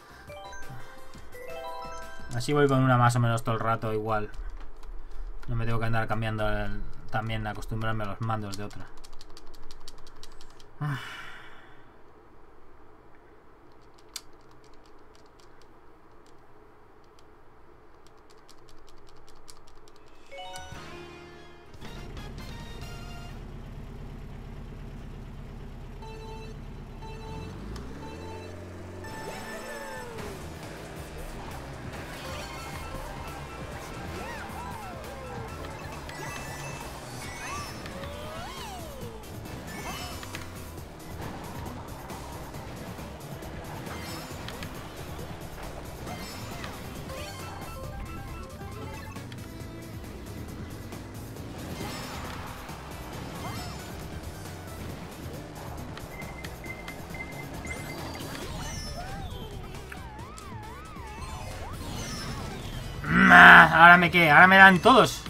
Así voy con una más o menos todo el rato igual. No me tengo que andar cambiando el... También acostumbrarme a los mandos de otra. Ahora me qué, ahora me dan todos.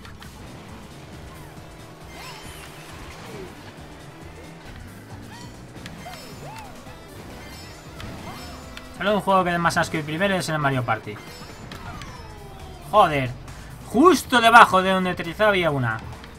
Solo un juego que dé más asco y primero es en el Mario Party. Joder. Justo debajo de donde aterrizaba había una.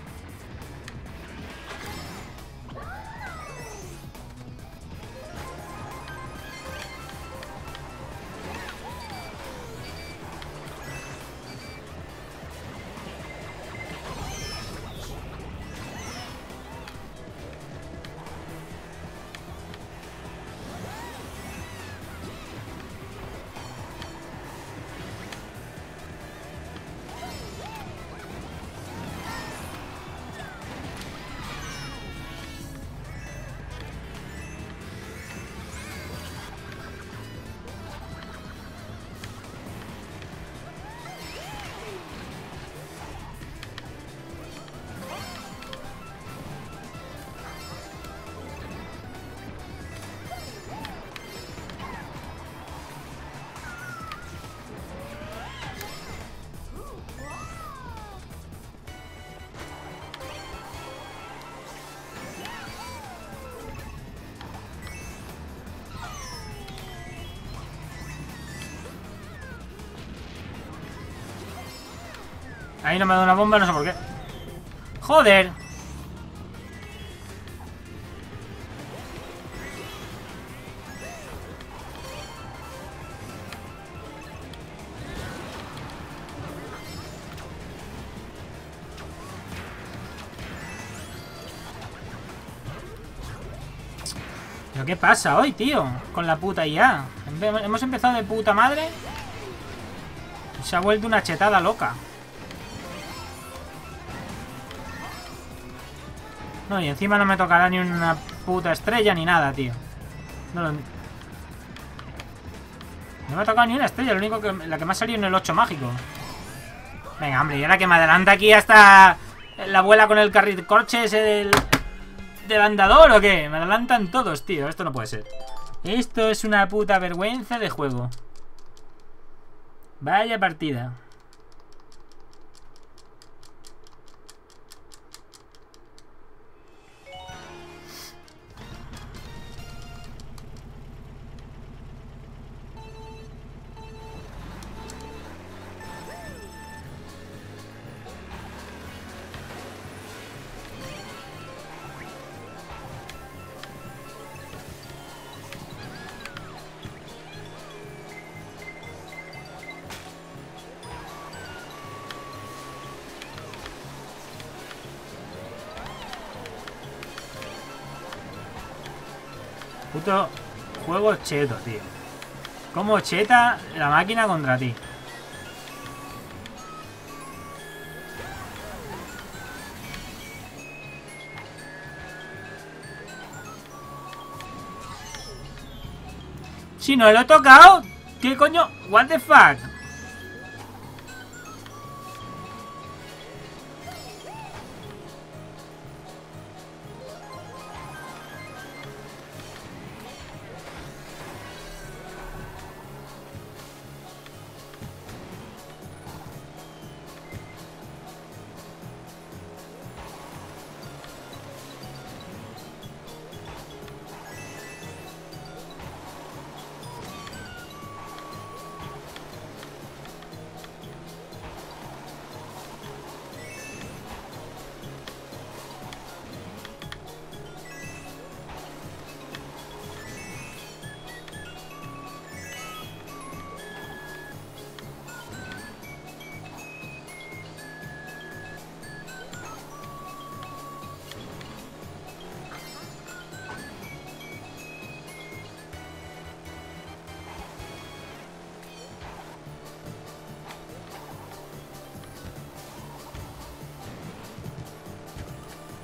Ahí no me da una bomba, no sé por qué. ¡Joder! ¿Pero qué pasa hoy, tío? Con la puta I A. Hemos empezado de puta madre. Y se ha vuelto una chetada loca. No, y encima no me tocará ni una puta estrella ni nada, tío. No, lo... no me ha tocado ni una estrella, lo único que la que me ha salido en el ocho mágico. Venga, hombre, y ahora que me adelanta aquí hasta la abuela con el carril corche ese del, del andador, ¿o qué? Me adelantan todos, tío. Esto no puede ser. Esto es una puta vergüenza de juego. Vaya partida. Puto juego cheto, tío. Cómo cheta la máquina contra ti. Si no lo he tocado, ¿qué coño? What the fuck?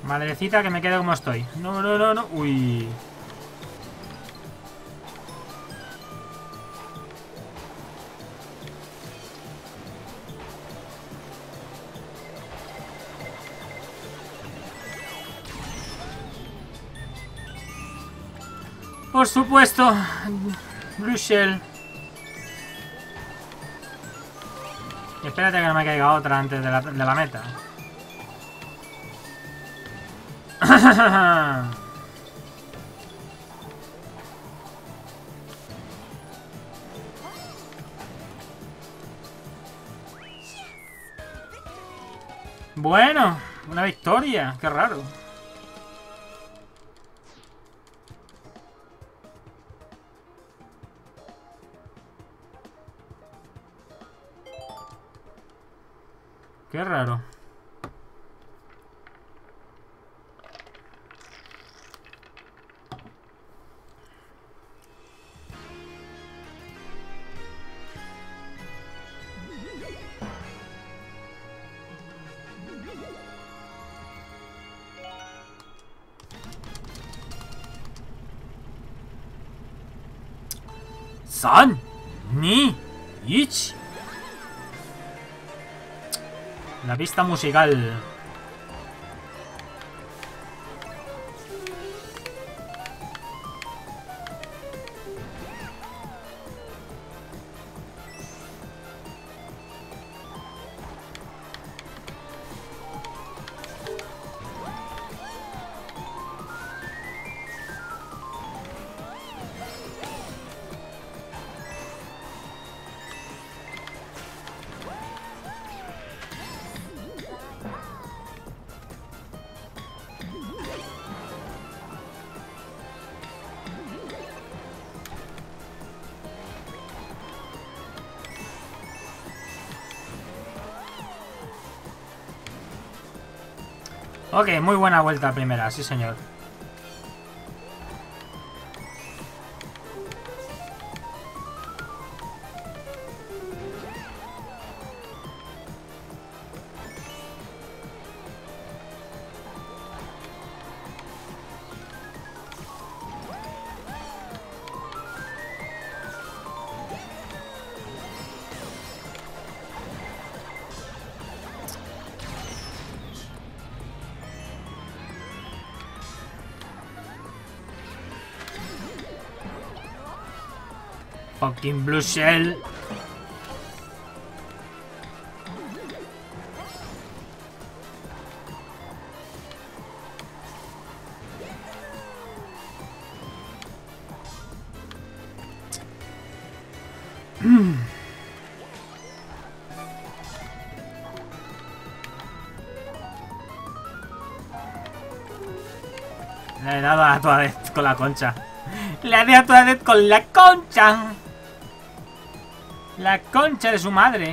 Madrecita, que me quedo como estoy. No, no, no, no. Uy. Por supuesto. Blue Shell. Espérate que no me caiga otra antes de la, de la meta. Bueno, una victoria. Qué raro. Qué raro. San, ni, ich. La pista musical. Ok, muy buena vuelta primera, sí señor. Fucking Blue Shell. Le he dado a Toadette con la concha. Le he dado a Toadette con la concha. La concha de su madre.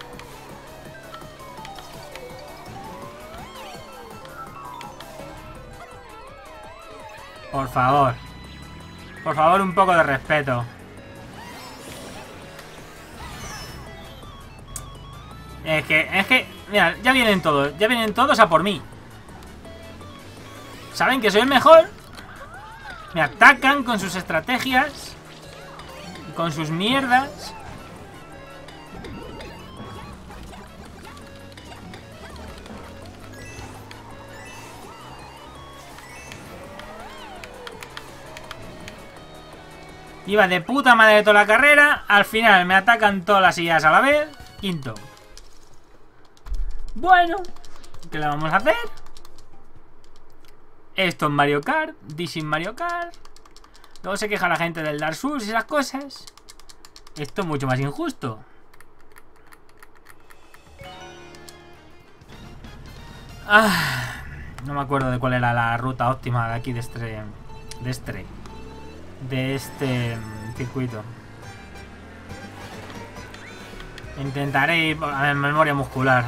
Por favor. Por favor, un poco de respeto. Es que, es que, mira, ya vienen todos. Ya vienen todos a por mí. Saben que soy el mejor. Me atacan con sus estrategias. Con sus mierdas. Iba de puta madre toda la carrera. Al final me atacan todas las sillas a la vez. Quinto. Bueno, ¿qué le vamos a hacer? Esto es Mario Kart. This is Mario Kart. Luego se queja la gente del Dark Souls y esas cosas. Esto es mucho más injusto. Ah, no me acuerdo de cuál era la ruta óptima de aquí de este... De este... De este circuito. Intentaré ir a memoria muscular.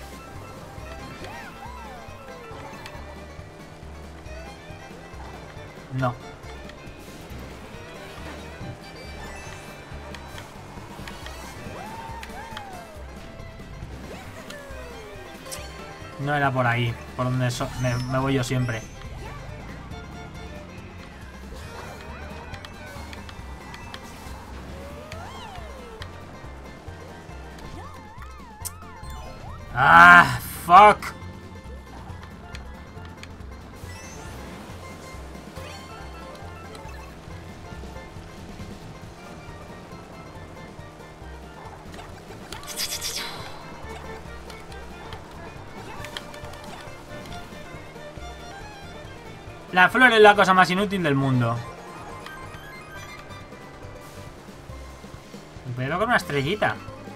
No. No era por ahí. por donde so me, me voy yo siempre. ¡Ah! ¡Fuck! La flor es la cosa más inútil del mundo. Pero con una estrellita.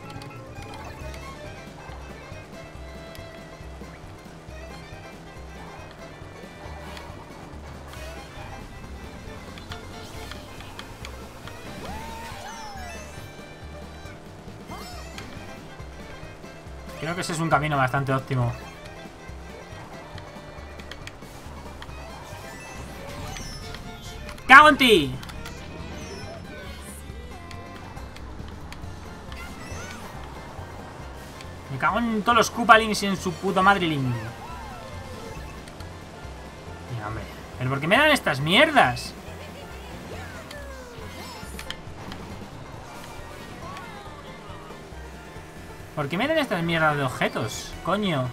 Creo que ese es un camino bastante óptimo. ¡Cago en ti! Me cago en todos los Koopalings y en su puto madriling. Mira, hombre. ¿Pero por qué me dan estas mierdas? ¿Por qué me dan estas mierdas de objetos? Coño.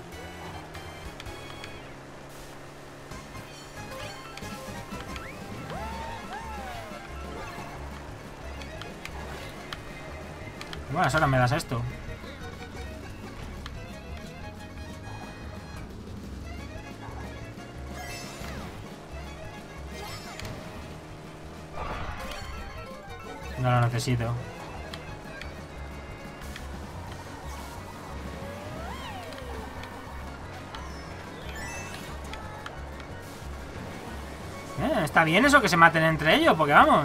Buenas horas me das esto. No lo necesito. Eh, está bien eso que se maten entre ellos, porque vamos.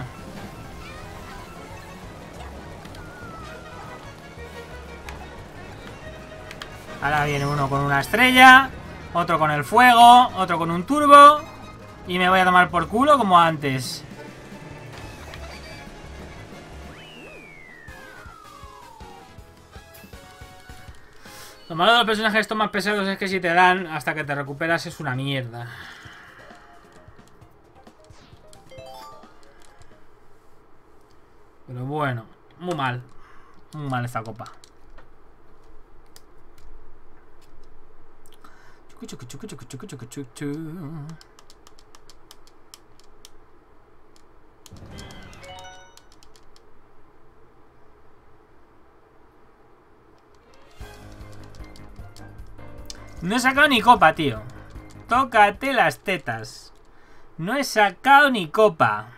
Ahora viene uno con una estrella, otro con el fuego, otro con un turbo. Y me voy a tomar por culo como antes. Lo malo de los personajes estos más pesados es que si te dan hasta que te recuperas es una mierda. Pero bueno, muy mal. Muy mal esta copa. No he sacado ni copa, tío. Tócate las tetas. No he sacado ni copa.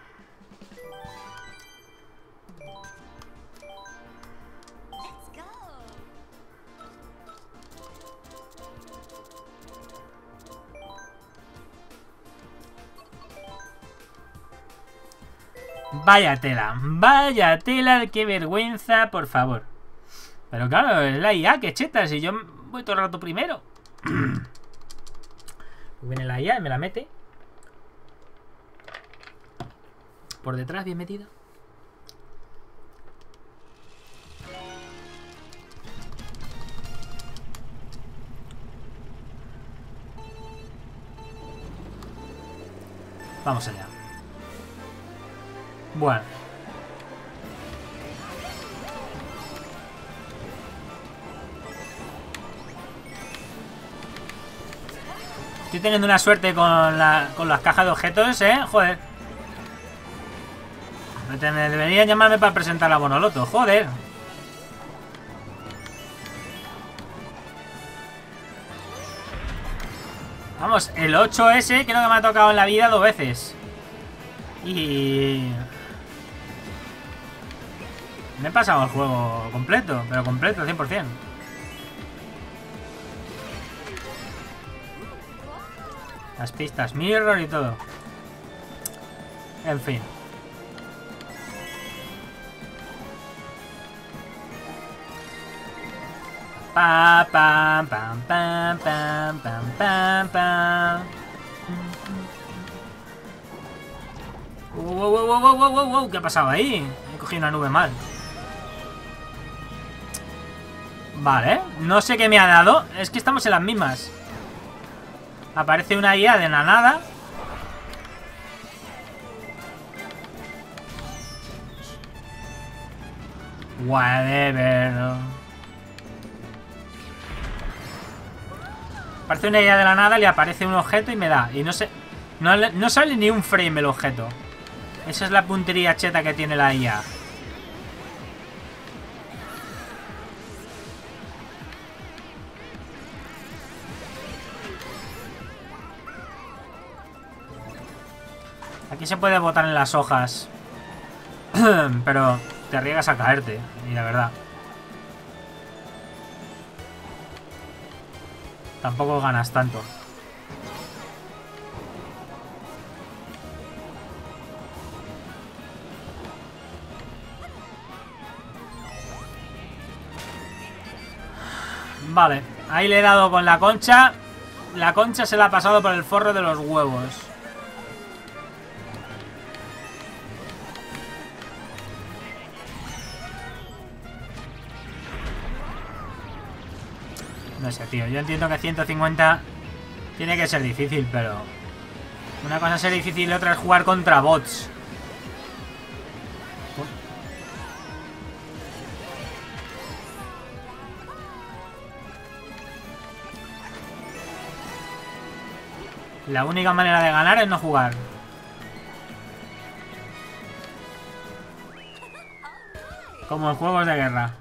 Vaya tela, vaya tela, qué vergüenza, por favor. Pero claro, es la I A, que chetas, y yo voy todo el rato primero. Viene la I A y me la mete por detrás, bien metida. Vamos allá. Bueno. Estoy teniendo una suerte con, la, con las cajas de objetos, ¿eh? Joder. Deberían llamarme para presentar a Bonoloto, joder. Vamos, el ocho ese creo que me ha tocado en la vida dos veces. Y... me he pasado el juego completo, pero completo, cien por cien. Las pistas mirror y todo. En fin. Pa, pam, pam, pam, pam, pam, pam, pam. Wow, wow, wow, wow, wow, wow, wow. ¿Qué ha pasado ahí? He cogido una nube mal. Vale, no sé qué me ha dado. Es que estamos en las mismas. Aparece una I A de la nada. Whatever. Aparece una I A de la nada, le aparece un objeto y me da. Y no sé. No, no sale ni un frame el objeto. Esa es la puntería cheta que tiene la I A. Aquí se puede botar en las hojas. Pero te arriesgas a caerte. Y la verdad. Tampoco ganas tanto. Vale, ahí le he dado con la concha. La concha se la ha pasado por el forro de los huevos. No sé, tío, yo entiendo que ciento cincuenta tiene que ser difícil, pero una cosa es ser difícil y otra es jugar contra bots. La única manera de ganar es no jugar. Como en juegos de guerra.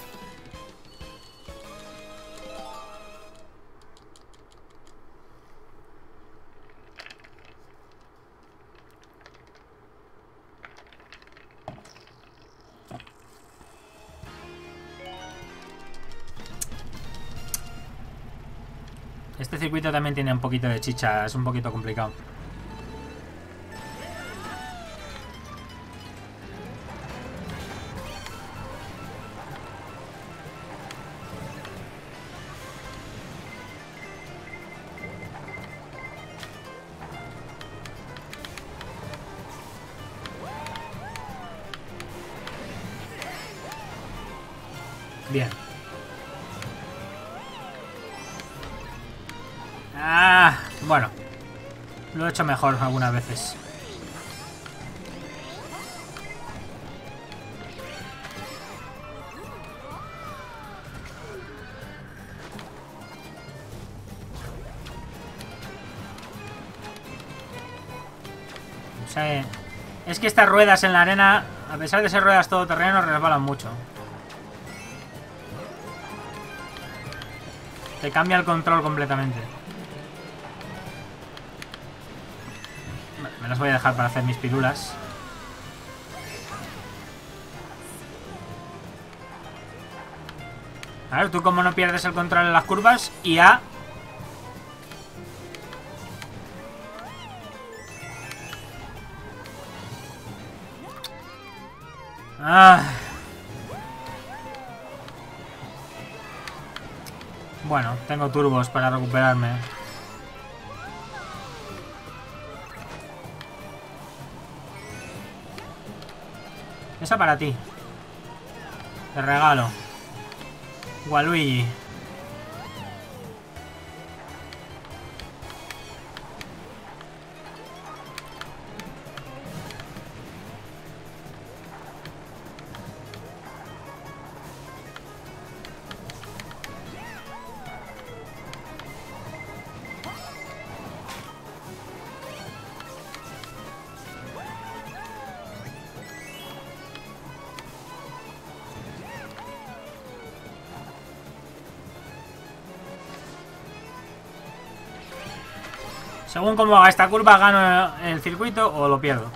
Este circuito también tiene un poquito de chicha, es un poquito complicado. Bien. Ah, bueno. Lo he hecho mejor algunas veces. O sea, es que estas ruedas en la arena, a pesar de ser ruedas todoterreno, resbalan mucho. Te cambia el control completamente. Me las voy a dejar para hacer mis pirulas. A ver, tú como no pierdes el control en las curvas y a... Ah. Bueno, tengo turbos para recuperarme. Esa para ti. Te regalo. Waluigi. Según cómo haga esta curva, gano el circuito o lo pierdo.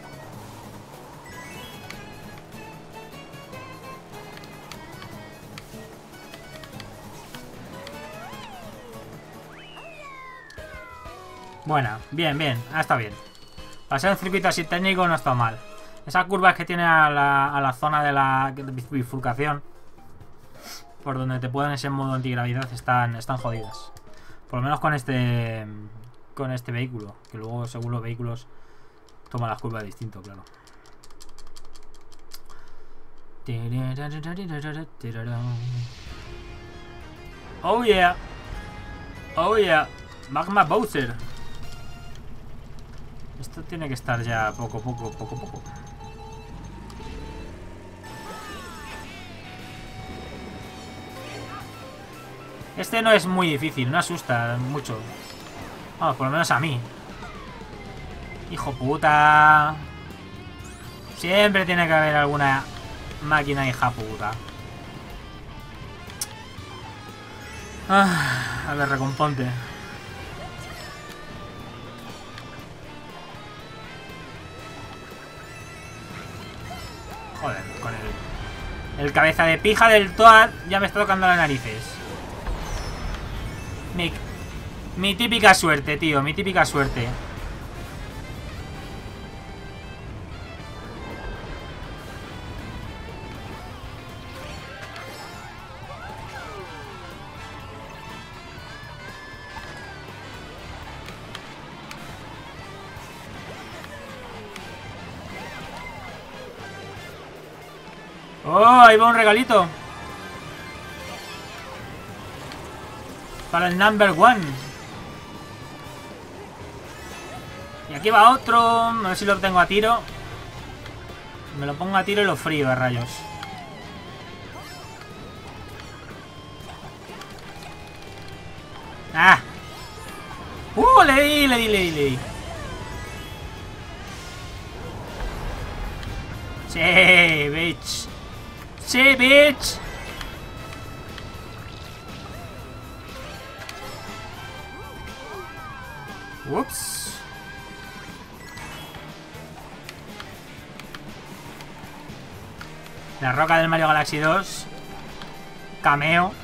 Buena, bien, bien, ha estado bien. Para ser un circuito así técnico no está mal. Esas curvas que tiene a la, a la zona de la bifurcación, por donde te pueden ese modo antigravidad, están, están jodidas. Por lo menos con este... con este vehículo, que luego según los vehículos toma las curvas distinto, claro. Oh yeah. Oh yeah. Magma Bowser. Esto tiene que estar ya poco, poco, poco, poco. Este no es muy difícil, no asusta mucho. Vamos, por lo menos a mí. Hijo puta. Siempre tiene que haber alguna máquina hija puta. Ah, a ver, recomponte. Joder, con el... El cabeza de pija del Toad ya me está tocando las narices. Mi, mi típica suerte, tío, mi típica suerte. Oh, ahí va un regalito. Para el number one. Y aquí va otro. A ver si lo tengo a tiro. Me lo pongo a tiro y lo frío a rayos. ¡Ah! ¡Uh! Le di, le di, le di, le di. Sí, bitch. Sí, bitch. Ups. La roca del Mario Galaxy dos. Cameo.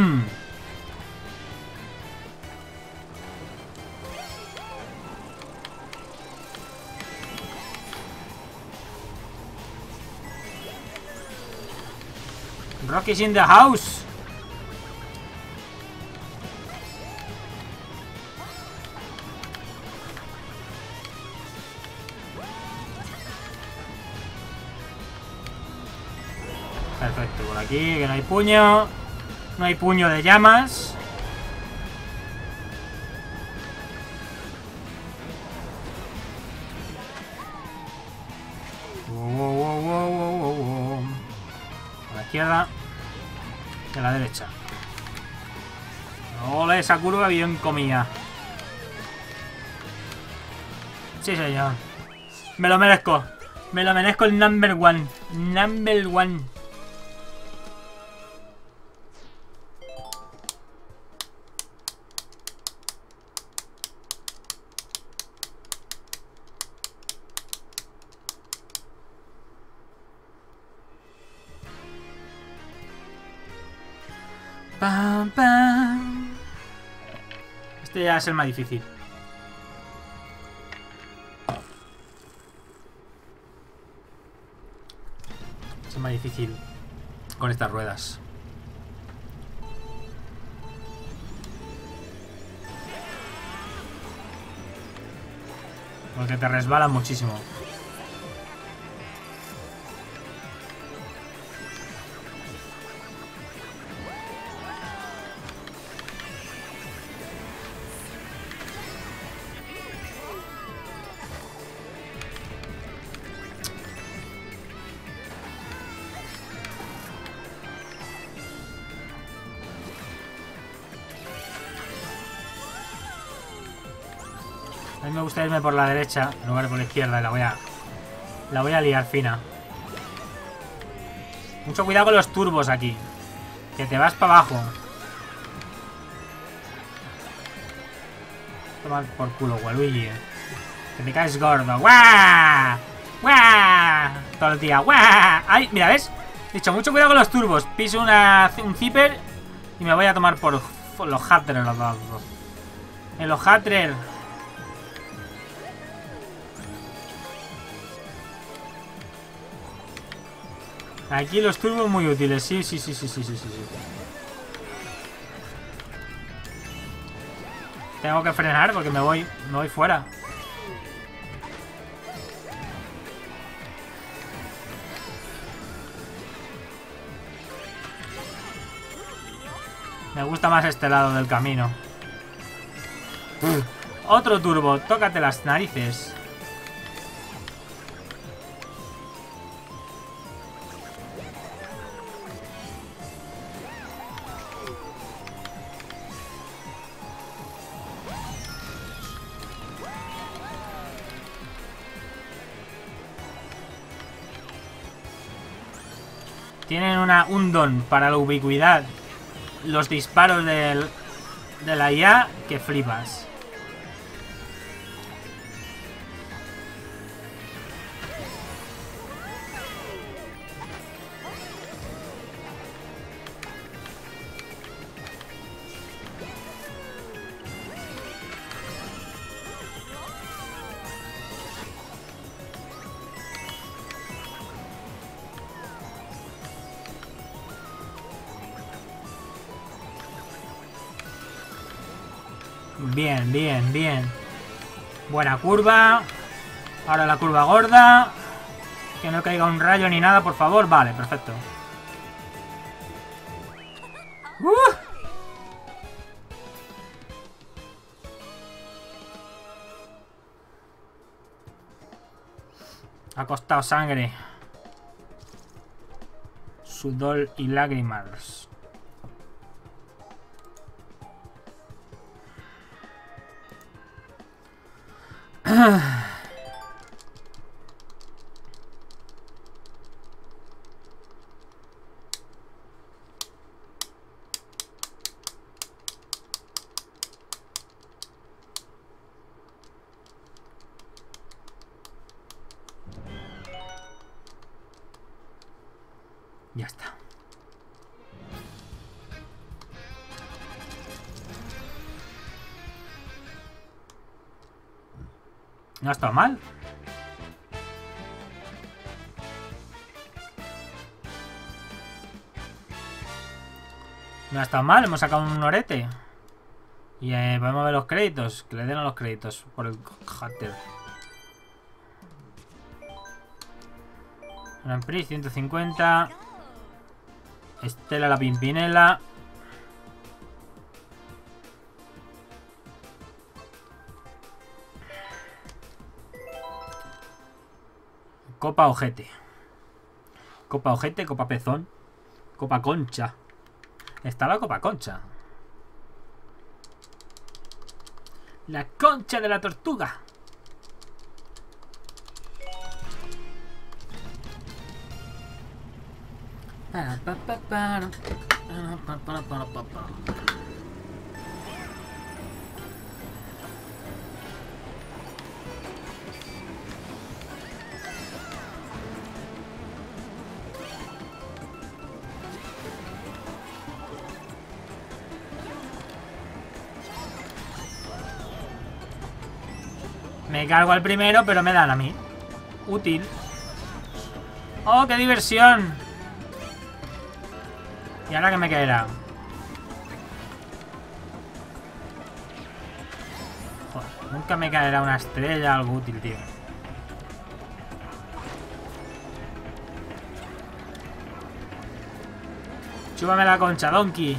Rocky's in the house. Perfecto, por aquí, que no hay puño. No hay puño de llamas. Wow, wow, wow, wow, wow, wow. A la izquierda y a la derecha. Ole, esa curva bien comida. Sí, señor. Me lo merezco. Me lo merezco el number one. Number one. Pam, pam. Este ya es el más difícil. Es el más difícil con estas ruedas. Porque te resbala muchísimo. A mí me gusta irme por la derecha en lugar de por la izquierda y la voy a... La voy a liar fina. Mucho cuidado con los turbos aquí. Que te vas para abajo. Toma por culo, Waluigi. Que te caes gordo. ¡Guau! ¡Guau! Todo el día. ¡Guau! ¡Ay! Mira, ¿ves? He dicho, mucho cuidado con los turbos. Piso una, un zipper y me voy a tomar por, por los Hattrel. En los Hattrel. Aquí los turbos muy útiles. Sí, sí, sí, sí, sí, sí, sí. Tengo que frenar porque me voy, me voy fuera. Me gusta más este lado del camino. Otro turbo. Tócate las narices. Tienen una, un don para la ubicuidad. Los disparos del, de la I A que flipas. Bien, bien, bien. Buena curva. Ahora la curva gorda. Que no caiga un rayo ni nada, por favor. Vale, perfecto. ¡Uh! Ha costado sangre, sudor y lágrimas. Ya está. No ha estado mal. No ha estado mal, hemos sacado un norete. Y eh, podemos ver los créditos. Que le den a los créditos por el hater. Grand Prix ciento cincuenta. Estela la Pimpinela. Copa Ojete. Copa Ojete, Copa Pezón. Copa Concha. Está la Copa Concha. La concha de la tortuga. Para, pa, pa, para. Para, para, para, para, para. Me cargo al primero, pero me dan a mí. Útil. ¡Oh, qué diversión! ¿Y ahora qué me caerá? Joder, nunca me caerá una estrella, algo útil, tío. Chúpame la concha, Donkey.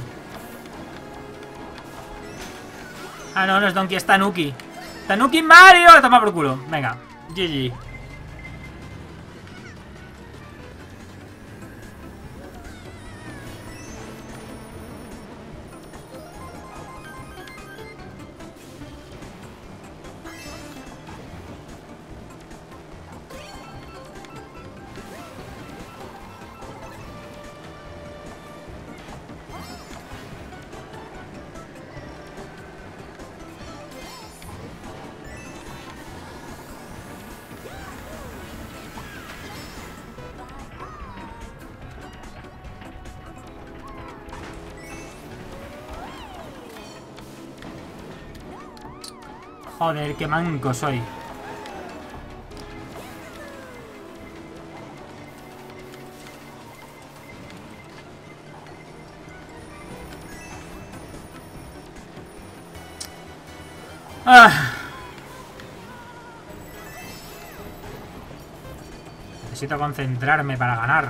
Ah, no, no es Donkey, es Tanuki. Tanuki Mario, toma por culo. Venga, G G. Joder, qué manco soy. Ah. Necesito concentrarme para ganar.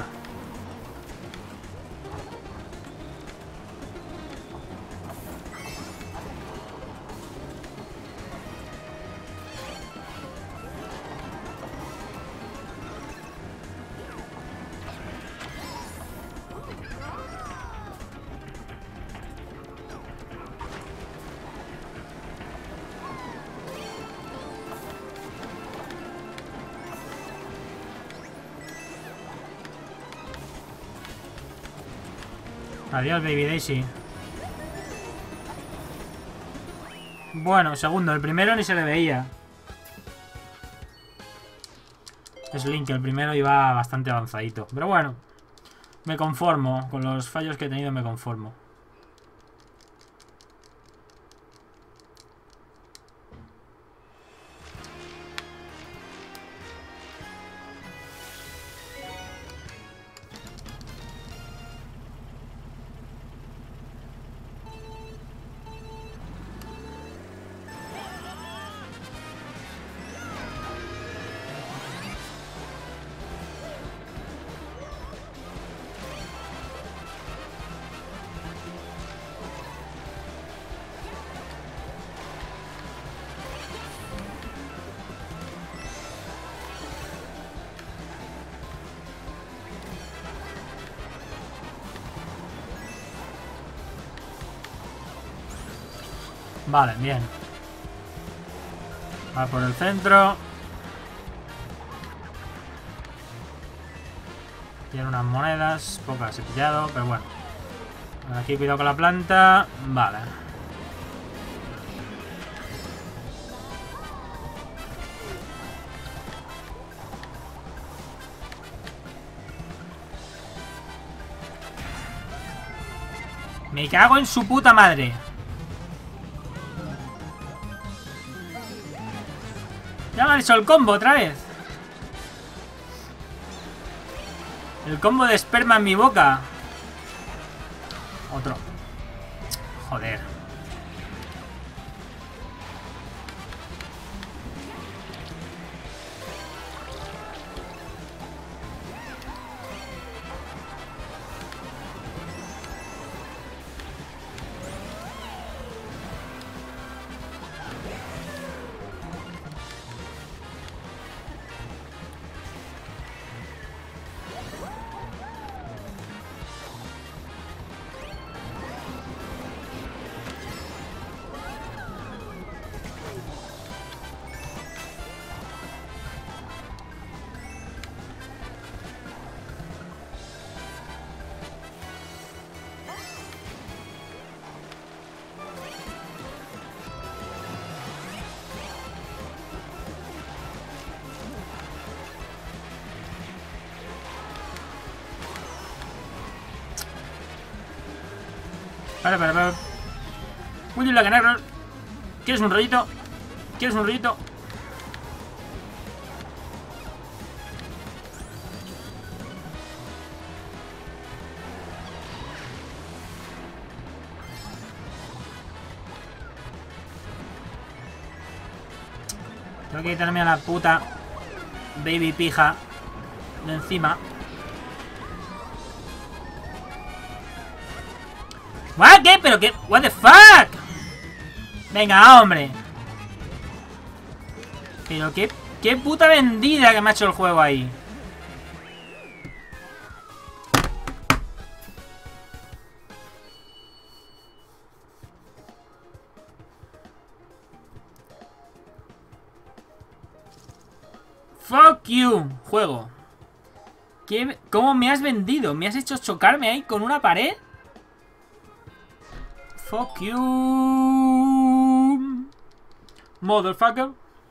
Adiós, Baby Daisy. Bueno, segundo. El primero ni se le veía. Es Link, el primero iba bastante avanzadito. Pero bueno, me conformo. Con los fallos que he tenido me conformo. Vale, bien. Va por el centro. Tiene unas monedas. Pocas he pillado, pero bueno. Aquí cuidado con la planta. Vale. Me cago en su puta madre. Ya me han hecho el combo otra vez. El combo de esperma en mi boca. Otro. Joder. Vale, vale, vale. Would you like an error? ¿Quieres un rollito? ¿Quieres un rollito? Tengo que quitarme a la puta baby pija de encima. ¿What? ¿Qué? ¿Pero qué? ¿What the fuck? Venga, hombre. Pero qué, qué puta vendida que me ha hecho el juego ahí. Fuck you, juego. ¿Qué? ¿Cómo me has vendido? ¿Me has hecho chocarme ahí con una pared? Fuck you, motherfucker.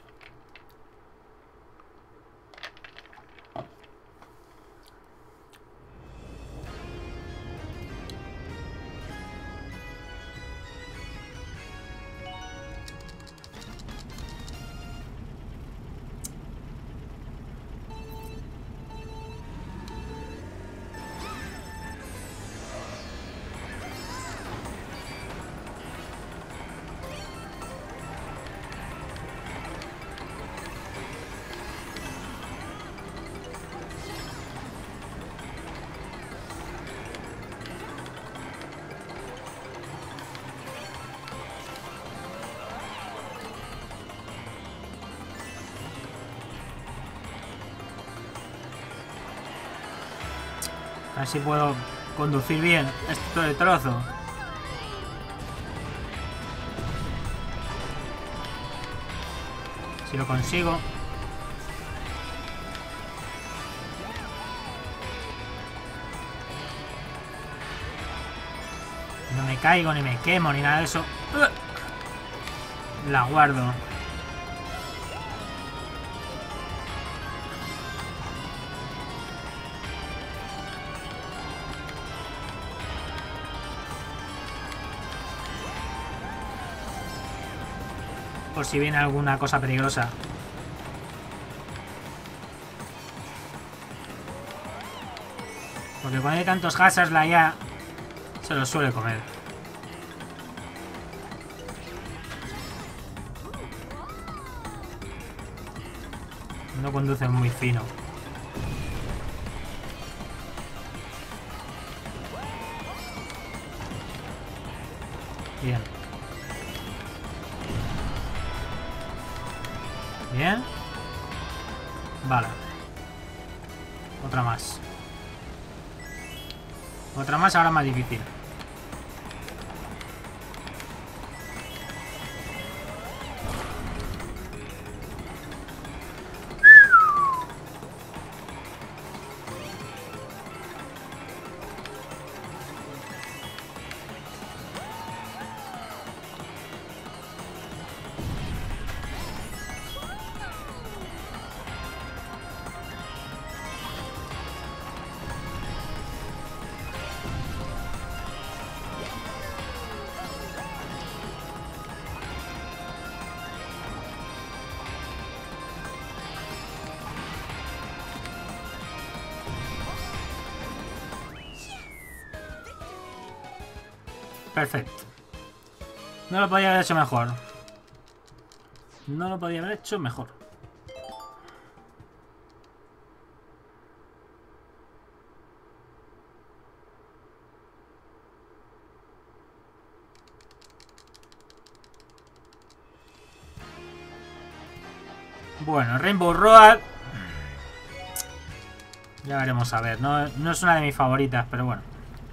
A ver si puedo conducir bien esto de trozo. Si lo consigo. No me caigo, ni me quemo, ni nada de eso. La guardo. Por si viene alguna cosa peligrosa. Porque cuando hay tantos hazards, la I A se los suele comer. No conduce muy fino. Bien. Bien. Vale. Otra más. Otra más, ahora más difícil. Perfecto. No lo podía haber hecho mejor. No lo podía haber hecho mejor. Bueno, Rainbow Road. Ya veremos a ver. No, no es una de mis favoritas, pero bueno.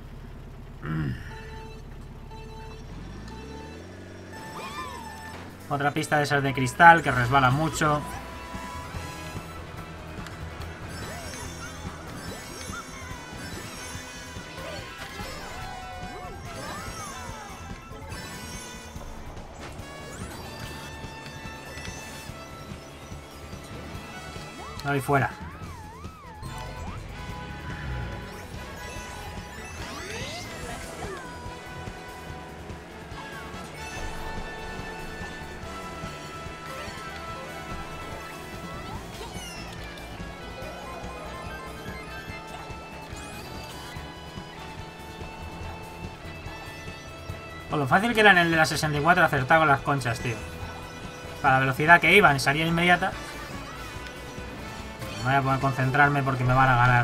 Otra pista de esas de cristal que resbala mucho. Ahí fuera. Por lo fácil que era en el de la sesenta y cuatro acertar con las conchas, tío. Para la velocidad que iban y salía inmediata. No voy a poder concentrarme porque me van a ganar.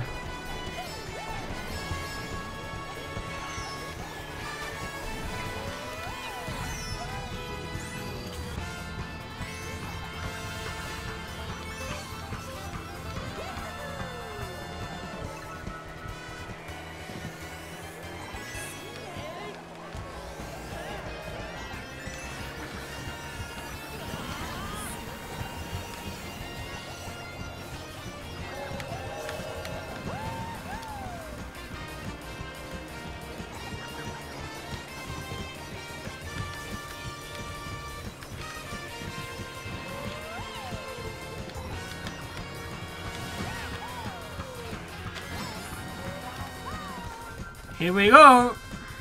Here we go.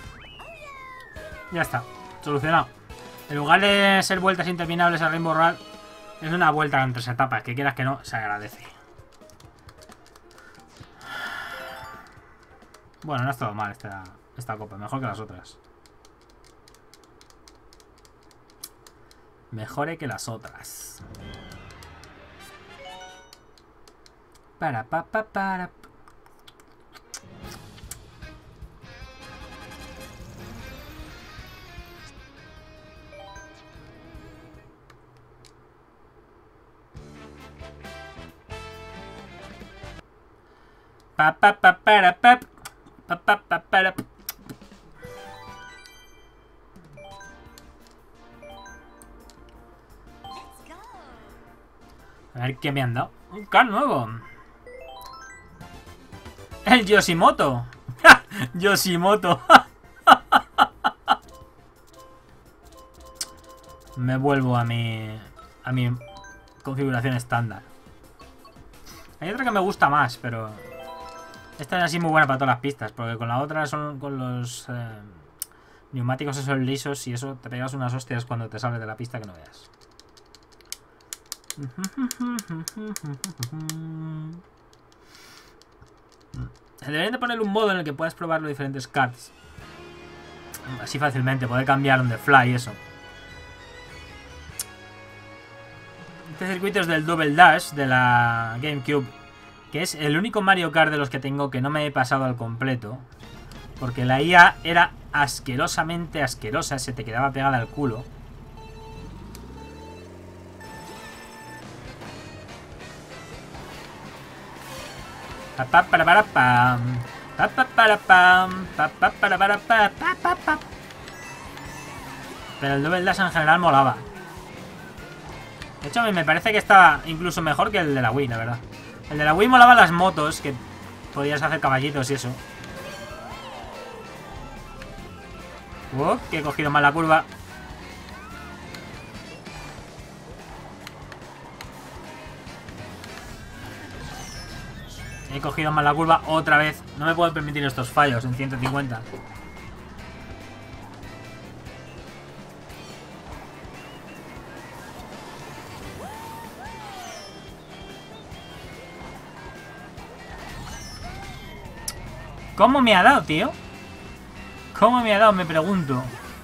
Ya está, solucionado. En lugar de ser vueltas interminables a Rainbow Road, es una vuelta en tres etapas, que quieras que no, se agradece. Bueno, no ha estado mal esta, esta copa, mejor que las otras. Mejor que las otras. Para pa pa para. Pa pa pa para pa pa pa pa para. A ver qué me han dado. Un car nuevo. El Yoshimoto. Yoshimoto. me vuelvo a mi, a mi configuración estándar. Hay otra que me gusta más, pero esta es así muy buena para todas las pistas, porque con la otra son con los eh, neumáticos esos lisos y eso te pegas unas hostias cuando te sales de la pista que no veas. Deberían de poner un modo en el que puedas probar los diferentes karts así fácilmente, poder cambiar on the fly y eso. Este circuito es del Double Dash de la GameCube, que es el único Mario Kart de los que tengo que no me he pasado al completo, porque la I A era asquerosamente asquerosa, se te quedaba pegada al culo. Pa pa para para pam. Pa pa para pam. Pa pa para para pa pa pa pa. Pero el Double Dash en general molaba. De hecho, a mí me parece que estaba incluso mejor que el de la Wii, la verdad. El de la Wii molaba las motos, que podías hacer caballitos y eso. Uh, que he cogido mal la curva. He cogido mal la curva otra vez. No me puedo permitir estos fallos en ciento cincuenta. ¿Cómo me ha dado, tío? ¿Cómo me ha dado? Me pregunto.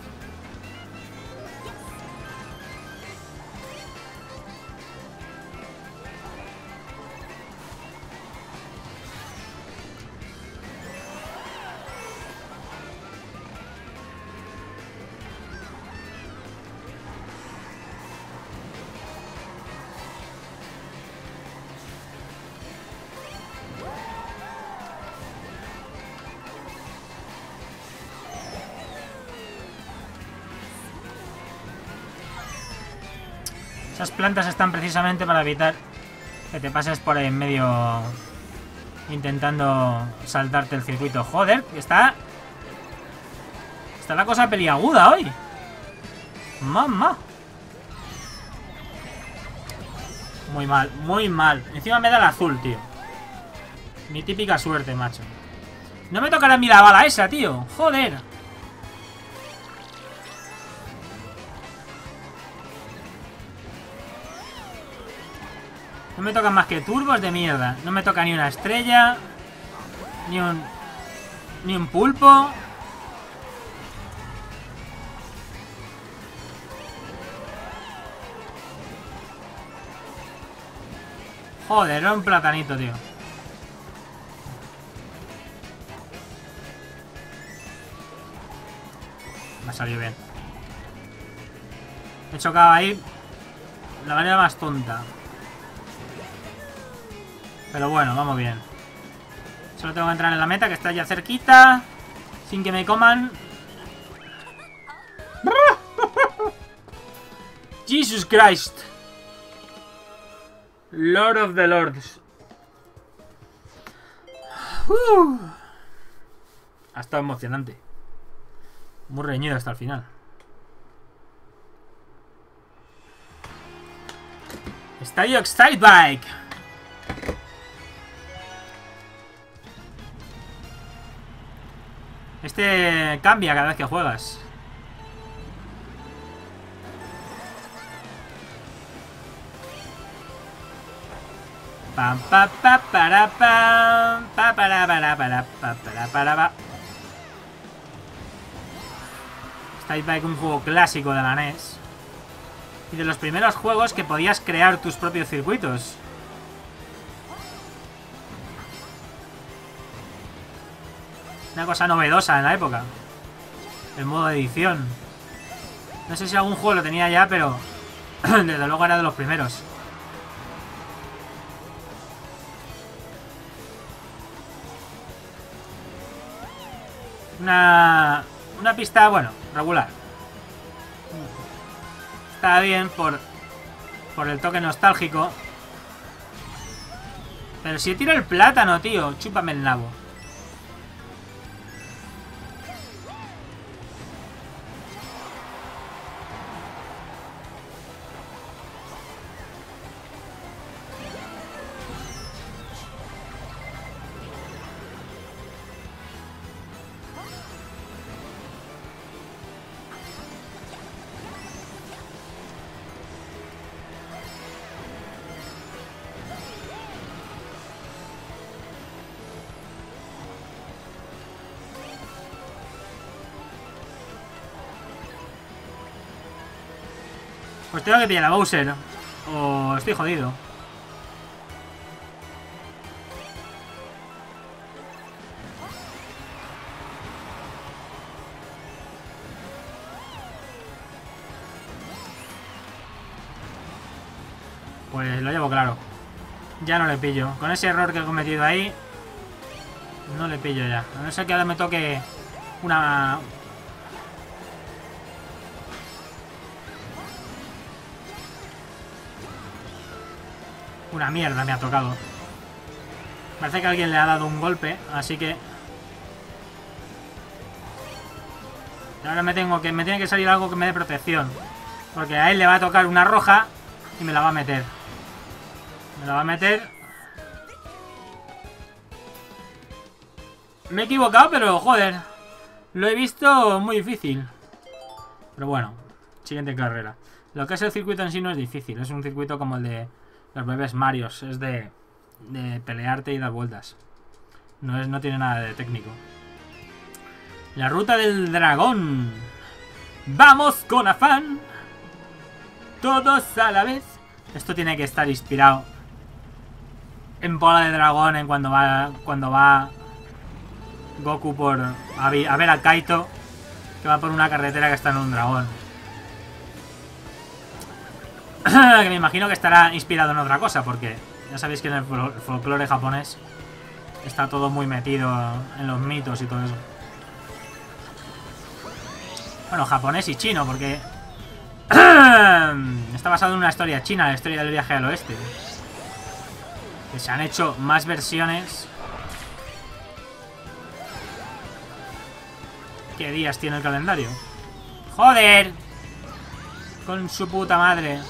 Esas plantas están precisamente para evitar que te pases por ahí en medio intentando saltarte el circuito. Joder, está... Está la cosa peliaguda hoy. Mamá. Muy mal, muy mal. Encima me da el azul, tío. Mi típica suerte, macho. No me tocará a mí la bala esa, tío. Joder. No me tocan más que turbos de mierda. No me toca ni una estrella. Ni un... Ni un pulpo. Joder, era un platanito, tío. Me ha salido bien. He chocado ahí de la manera más tonta. Pero bueno, vamos bien. Solo tengo que entrar en la meta, que está ya cerquita. Sin que me coman. Jesus Christ. Lord of the Lords. Uh. Ha estado emocionante. Muy reñido hasta el final. Estadio Excitebike. Este cambia cada vez que juegas. Pam pa pa para pam pa para para para pa para para pa. Excitebike, un juego clásico de la N E S y de los primeros juegos que podías crear tus propios circuitos. Una cosa novedosa en la época. El modo de edición. No sé si algún juego lo tenía ya, pero desde luego era de los primeros. Una, una pista, bueno, regular. Está bien por, por el toque nostálgico. Pero si tiro el plátano, tío, chúpame el nabo. Pues tengo que pillar a Bowser. O estoy jodido. Pues lo llevo claro. Ya no le pillo. Con ese error que he cometido ahí, no le pillo ya. A no ser que ahora me toque una... Una mierda me ha tocado. Parece que alguien le ha dado un golpe, así que... Ahora me tengo que... Me tiene que salir algo que me dé protección. Porque a él le va a tocar una roja y me la va a meter. Me la va a meter. Me he equivocado, pero joder. Lo he visto muy difícil. Pero bueno, siguiente carrera. Lo que es el circuito en sí no es difícil. Es un circuito como el de los bebés Marios. Es de, de pelearte y dar vueltas. No, es, no tiene nada de técnico. La ruta del dragón. ¡Vamos con afán! Todos a la vez. Esto tiene que estar inspirado en Bola de Dragón, en cuando va cuando va Goku por a, vi, a ver a Kaito, que va por una carretera que está en un dragón. Que me imagino que estará inspirado en otra cosa, porque ya sabéis que en el folclore japonés está todo muy metido en los mitos y todo eso. Bueno, japonés y chino, porque está basado en una historia china, la historia del viaje al oeste. Que se han hecho más versiones. ¿Qué días tiene el calendario? ¡Joder! Con su puta madre.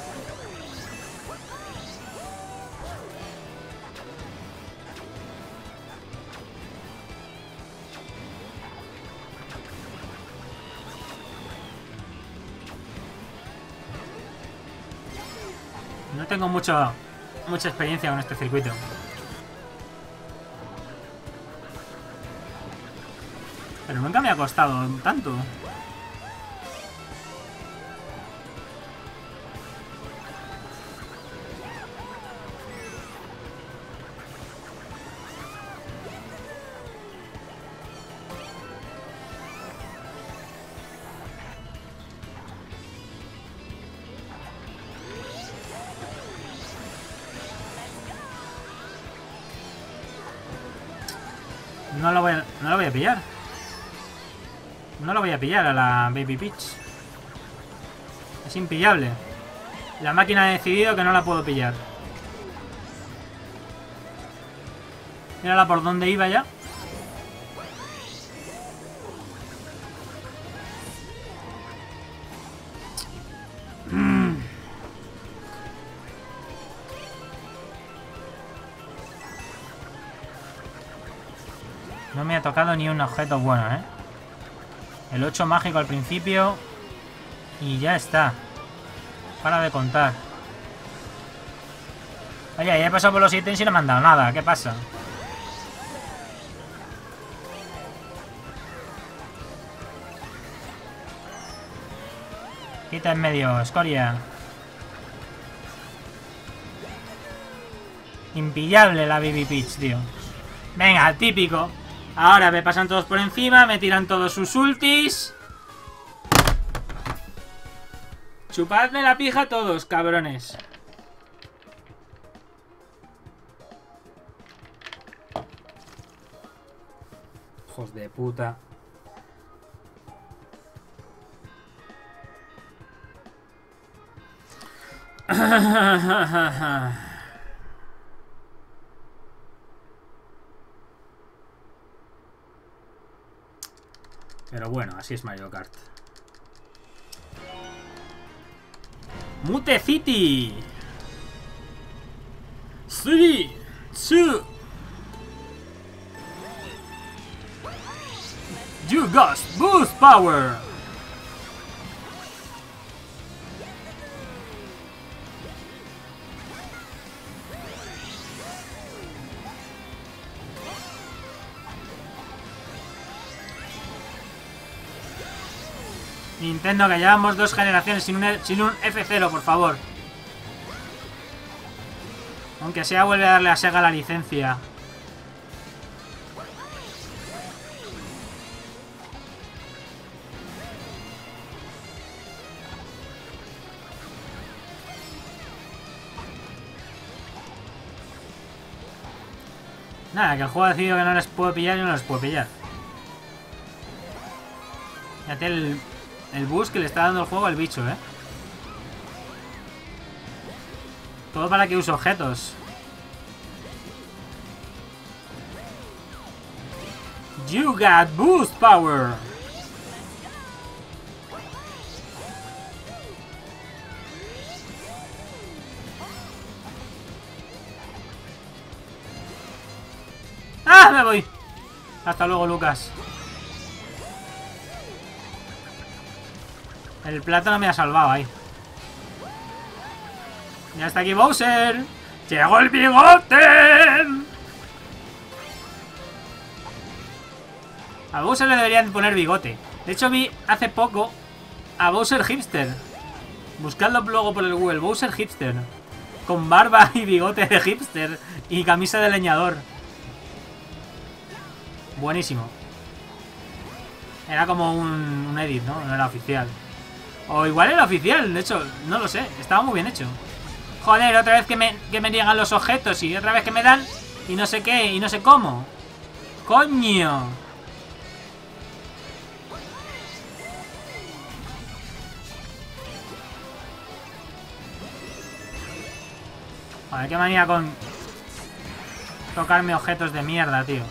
No tengo mucho, mucha experiencia con este circuito. Pero nunca me ha costado tanto. No lo voy a, no lo voy a pillar. No lo voy a pillar a la Baby Peach. Es impillable. La máquina ha decidido que no la puedo pillar. Mírala por dónde iba ya. Mm. No me ha tocado ni un objeto bueno, ¿eh? El ocho mágico al principio. Y ya está. Para de contar. Oye, ya he pasado por los ítems y no me han dado nada. ¿Qué pasa? Quita en medio, escoria. Impillable la Baby Peach, tío. Venga, típico. Ahora me pasan todos por encima, me tiran todos sus ultis. Chupadme la pija todos, cabrones. Hijos de puta. Pero bueno, así es Mario Kart. Mute City. three, two. You got boost power. Nintendo, que llevamos dos generaciones sin un, sin un F cero, por favor. Aunque sea, vuelve a darle a Sega la licencia. Nada, que el juego ha decidido que no les puedo pillar y no les puedo pillar. Fíjate el, el boost que le está dando el juego al bicho, eh. Todo para que use objetos. You got boost power. ¡Ah! Me voy. Hasta luego, Lucas. El plátano me ha salvado ahí. Ya está aquí Bowser. ¡Llegó el bigote! A Bowser le deberían poner bigote. De hecho, vi hace poco a Bowser Hipster. Buscadlo luego por el Google. Bowser Hipster. Con barba y bigote de hipster. Y camisa de leñador. Buenísimo. Era como un, un edit, ¿no? No era oficial. O igual era oficial, de hecho, no lo sé. Estaba muy bien hecho. Joder, otra vez que me, que me llegan los objetos y otra vez que me dan y no sé qué, y no sé cómo. ¡Coño! Joder, qué manía con tocarme objetos de mierda, tío.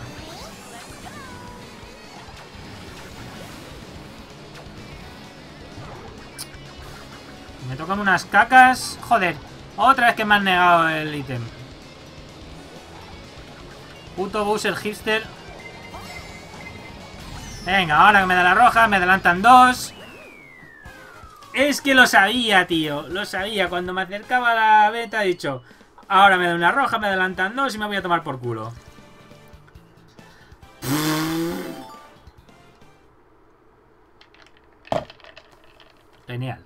Me tocan unas cacas. Joder, otra vez que me han negado el ítem. Puto Bowser Hipster. Venga, ahora que me da la roja, me adelantan dos. Es que lo sabía, tío. Lo sabía. Cuando me acercaba a la beta he dicho, ahora me da una roja, me adelantan dos y me voy a tomar por culo. Genial.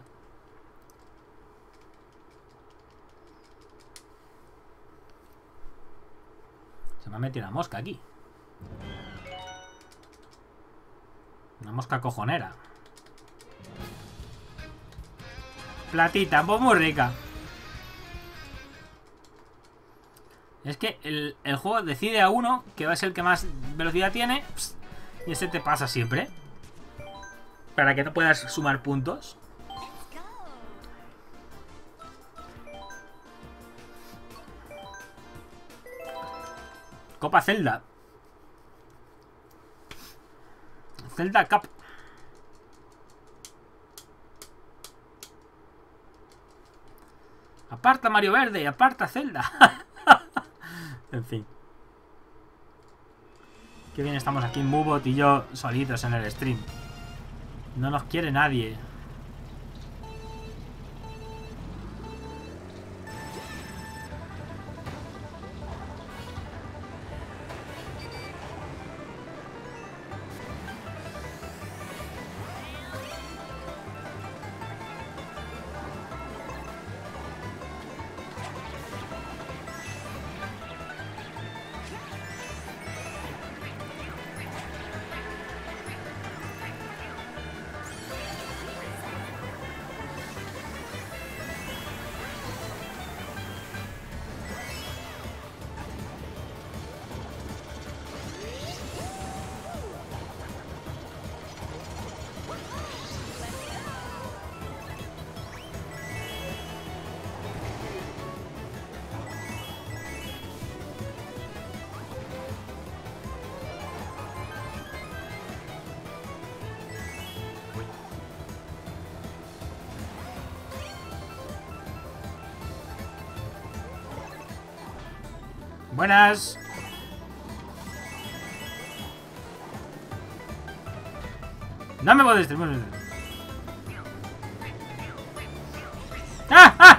Se me ha metido una mosca aquí. Una mosca cojonera. Platita, pues muy rica. Es que el, el juego decide a uno que va a ser el que más velocidad tiene. Y ese te pasa siempre. Para que no puedas sumar puntos. Copa Zelda. Zelda Cup. Aparta Mario Verde, aparta Zelda. En fin. Qué bien estamos aquí, Mubot y yo solitos en el stream. No nos quiere nadie. Buenas. No me puedo distribuir. ¡Ah! ¡Ah!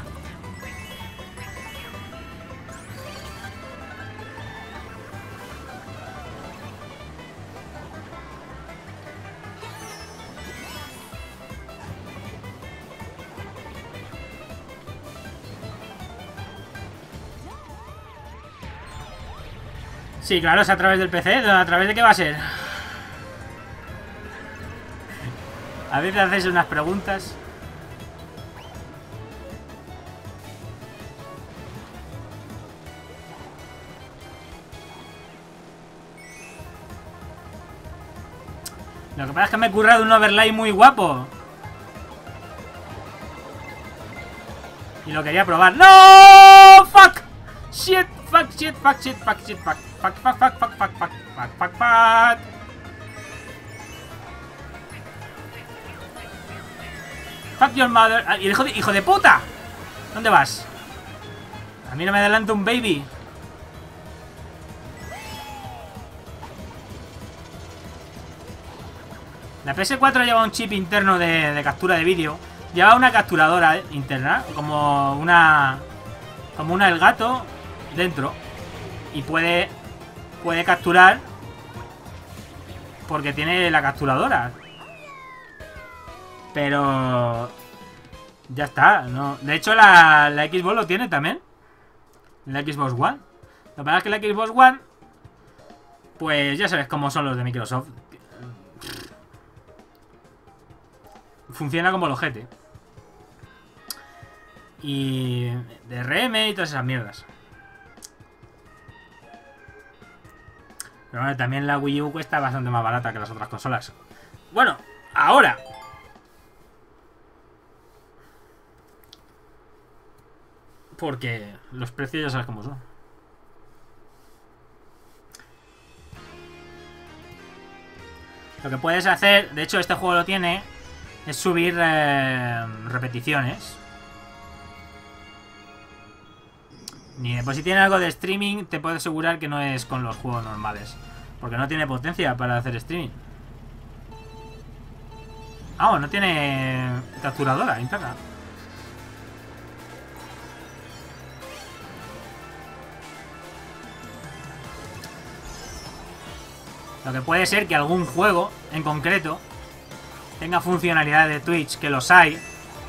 Sí, claro, es a través del P C. ¿A través de qué va a ser? A veces haces unas preguntas. Lo que pasa es que me he currado un overlay muy guapo. Y lo quería probar. ¡No! ¡Fuck! ¡Shit! ¡Fuck! ¡Shit! ¡Fuck! ¡Shit! ¡Fuck! ¡Shit! ¡Fuck! ¡Fuck! ¡Fuck! ¡Fuck! ¡Fuck! ¡Fuck! ¡Fuck! ¡Fuck! ¡Fuck! ¡Fuck! ¡Fuck your mother! Ah, ¡hijo de, hijo de puta! ¿Dónde vas? A mí no me adelanta un baby. La P S cuatro lleva un chip interno de, de captura de vídeo. Lleva una capturadora interna, como una como una Elgato dentro. Y puede puede capturar porque tiene la capturadora. Pero ya está, ¿no? De hecho la, la Xbox lo tiene también. La Xbox One. Lo que pasa es que la Xbox One, pues ya sabes cómo son los de Microsoft. Funciona como el ojete. Y de R M y todas esas mierdas. Pero bueno, también la Wii U cuesta bastante más barata que las otras consolas. Bueno, ahora. Porque los precios ya sabes cómo son. Lo que puedes hacer, de hecho este juego lo tiene, es subir eh, repeticiones. Y pues si tiene algo de streaming, te puedo asegurar que no es con los juegos normales. Porque no tiene potencia para hacer streaming. Ah, oh, no tiene capturadora interna. Lo que puede ser que algún juego en concreto tenga funcionalidad de Twitch, que los hay.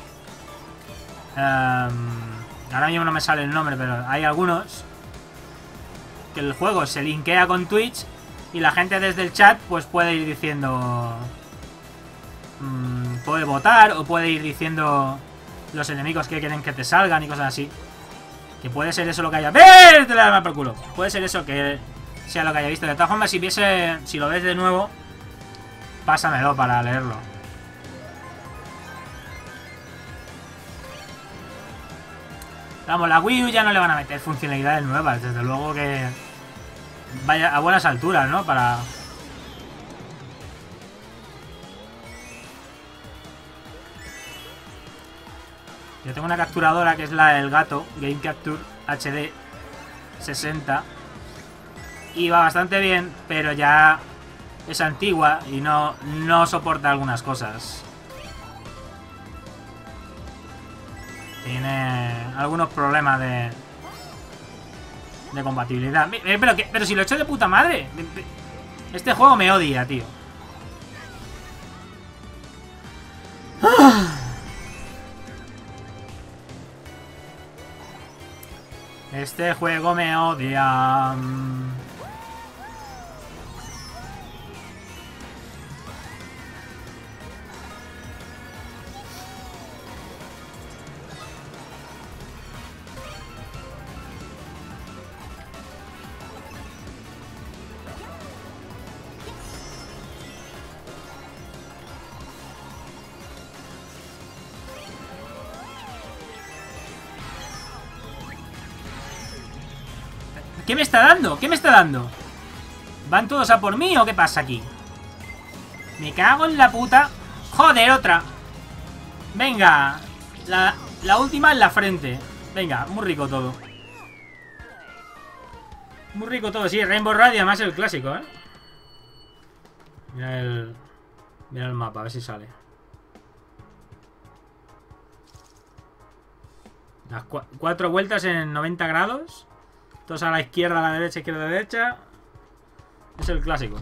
Um, ahora mismo no me sale el nombre, pero hay algunos que el juego se linkea con Twitch y la gente desde el chat pues puede ir diciendo, um, puede votar o puede ir diciendo los enemigos que quieren que te salgan y cosas así. Que puede ser eso lo que haya... ¡Ver! Te la dama por culo. Puede ser eso que sea lo que haya visto. De todas formas, si viese, si lo ves de nuevo, pásamelo para leerlo. Vamos, la Wii U ya no le van a meter funcionalidades nuevas. Desde luego que vaya a buenas alturas, ¿no? Para... Yo tengo una capturadora que es la del gato, Game Capture H D sesenta. Y va bastante bien, pero ya es antigua y no, no soporta algunas cosas. Tiene algunos problemas de de compatibilidad. Pero, pero si lo he hecho de puta madre. Este juego me odia, tío. Este juego me odia. ¿Qué me está dando? ¿Qué me está dando? ¿Van todos a por mí o qué pasa aquí? Me cago en la puta. Joder, otra. Venga. La, la última en la frente. Venga, muy rico todo. Muy rico todo, sí. Rainbow Radiant, además el clásico, ¿eh? Mira el... Mira el mapa, a ver si sale. Las cu cuatro vueltas en noventa grados. Todos a la izquierda, a la derecha, izquierda, derecha. Es el clásico.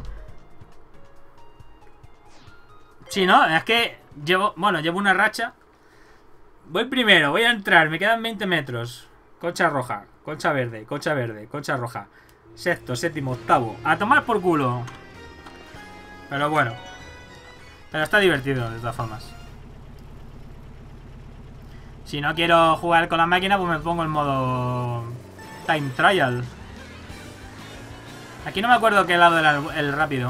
Sí, ¿no? Es que llevo... Bueno, llevo una racha. Voy primero, voy a entrar. Me quedan veinte metros. Concha roja, concha verde, concha verde, concha roja. Sexto, séptimo, octavo. A tomar por culo. Pero bueno. Pero está divertido, de todas formas. Si no quiero jugar con la máquina, pues me pongo en modo Time Trial. Aquí no me acuerdo qué lado era el, el rápido.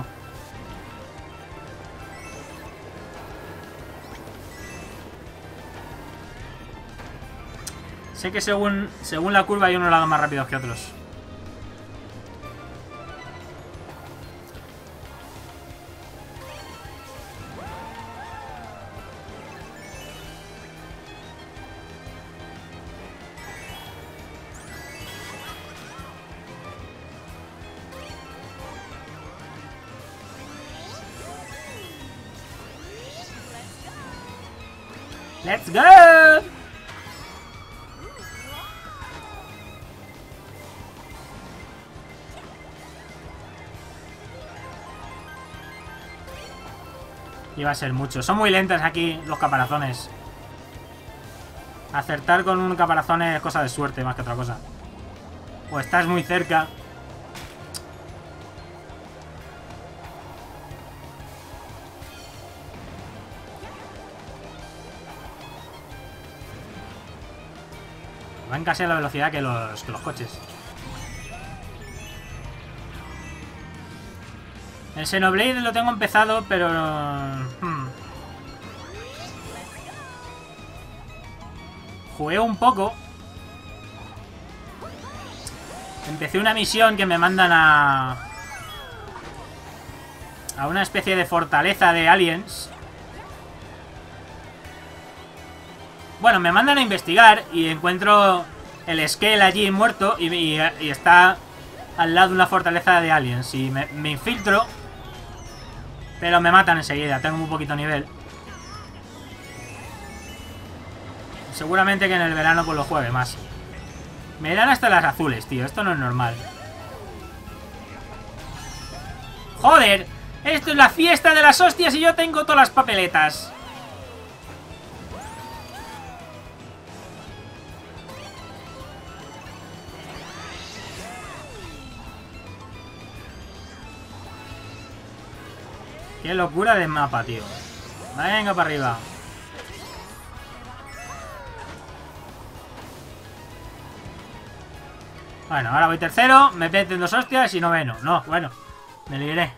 Sé que según, según la curva hay unos lados más rápidos que otros. ¡Let's go! Iba a ser mucho. Son muy lentas aquí los caparazones. Acertar con un caparazón es cosa de suerte más que otra cosa. O estás muy cerca. Van casi a la velocidad que los, que los coches. El Xenoblade lo tengo empezado, pero... Hmm. Jugué un poco. Empecé una misión que me mandan a... a una especie de fortaleza de aliens. Bueno, me mandan a investigar y encuentro el Skell allí muerto y, y, y está al lado de una fortaleza de aliens. Y me, me infiltro, pero me matan enseguida, tengo muy poquito nivel. Seguramente que en el verano pues lo juegue más. Me dan hasta las azules, tío, esto no es normal. ¡Joder! Esto es la fiesta de las hostias y yo tengo todas las papeletas. Qué locura de mapa, tío. Venga para arriba. Bueno, ahora voy tercero. Me meten dos hostias y noveno. No, bueno. Me libré.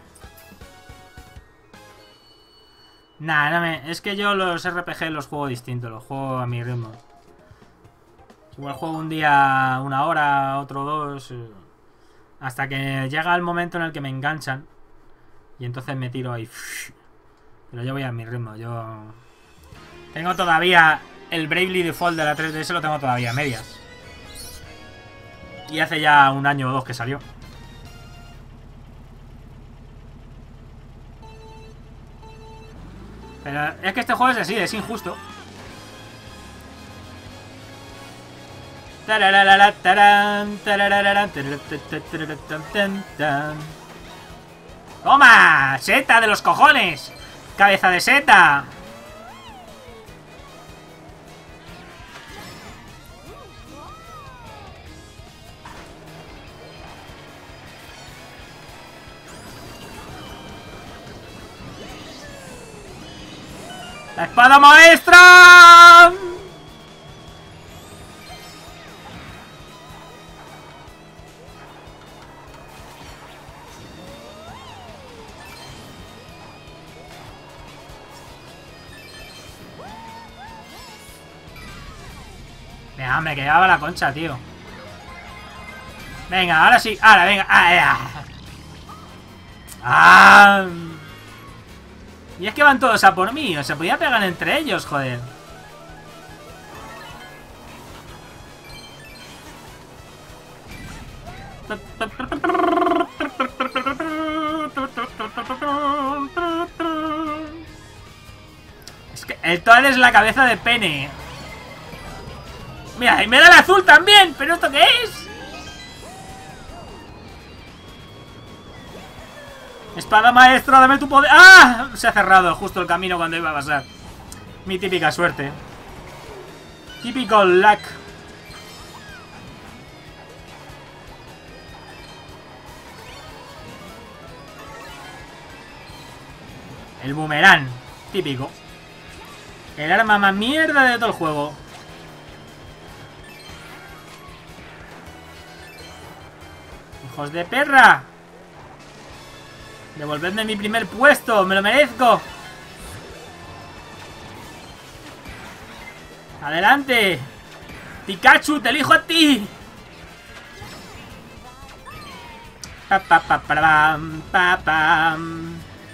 Nah, no me... Es que yo los R P G los juego distintos. Los juego a mi ritmo. Igual juego un día una hora, otro dos. Hasta que llega el momento en el que me enganchan. Y entonces me tiro ahí. Pero yo voy a mi ritmo. Yo... Tengo todavía el Bravely Default de la tres D S. Lo tengo todavía a medias. Y hace ya un año o dos que salió. Pero es que este juego es así, es injusto. ¡Toma! ¡Seta de los cojones! ¡Cabeza de seta! ¡La espada maestra! Venga, me quedaba la concha, tío. Venga, ahora sí. Ahora, venga. ¡Ah! ¡Ah! Y es que van todos a por mí. O sea, podía pegar entre ellos, joder. Es que el Toad es la cabeza de pene. Mira, y me da el azul también. ¿Pero esto qué es? Espada maestra, dame tu poder. ¡Ah! Se ha cerrado justo el camino cuando iba a pasar. Mi típica suerte. Típico luck. El boomerang, típico. El arma más mierda de todo el juego. ¡Hijos de perra! ¡Devolvedme mi primer puesto! ¡Me lo merezco! ¡Adelante! ¡Pikachu, te elijo a ti! Pa, pa, pa, pa, pam, pa, pam.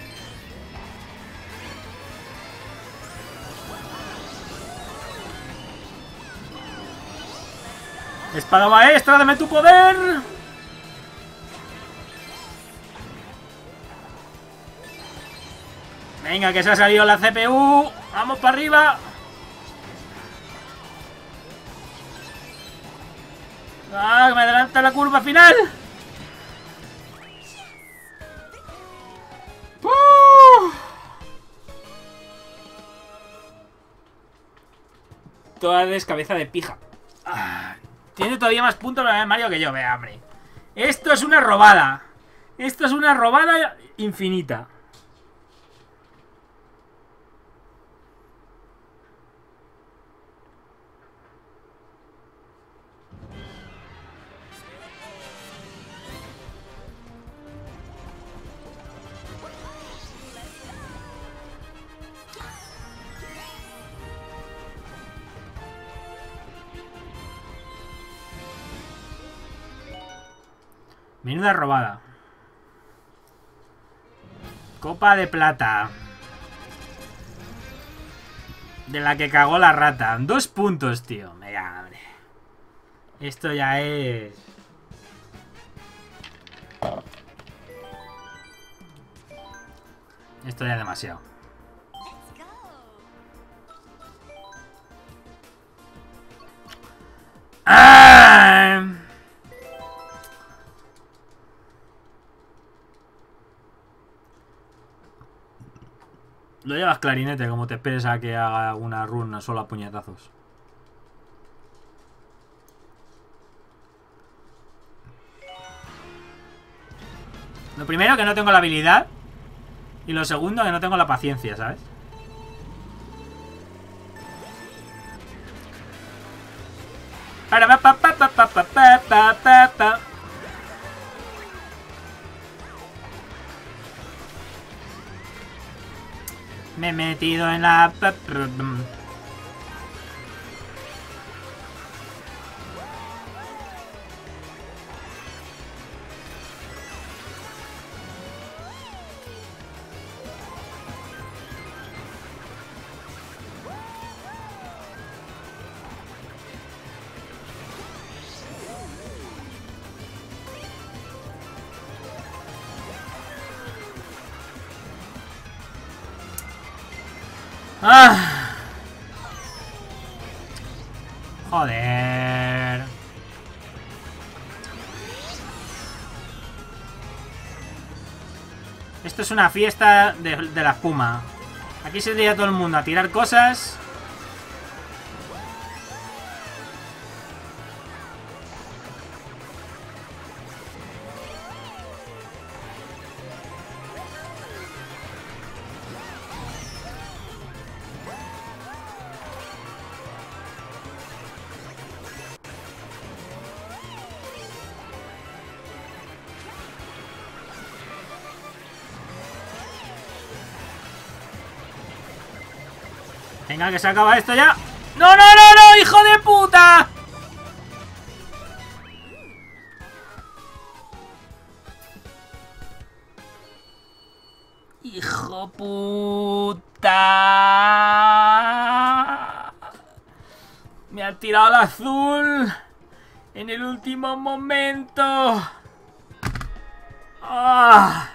¡Espada maestra, dame tu poder! Venga, que se ha salido la C P U. ¡Vamos para arriba! ¡Ah, que me adelanta la curva final! ¡Uh! Toda descabeza de pija. Ah, tiene todavía más puntos en Mario que yo, vea, hombre. Esto es una robada. Esto es una robada infinita. Menuda robada. Copa de plata. De la que cagó la rata. Dos puntos, tío. Venga, hombre. Esto ya es... Esto ya es demasiado. ¡Ah! Lo llevas clarinete, como te esperes a que haga una run solo a puñetazos. Lo primero, que no tengo la habilidad. Y lo segundo, que no tengo la paciencia, ¿sabes? Para pa pa pa pa pa pa pa pa pa. Me he metido en la... ¡Ah! Joder. Esto es una fiesta de, de la espuma. Aquí se llega todo el mundo a tirar cosas. Venga, que se acaba esto ya. ¡No, no, no, no! ¡Hijo de puta! ¡Hijo puta! Me ha tirado el azul en el último momento. ¡Ah!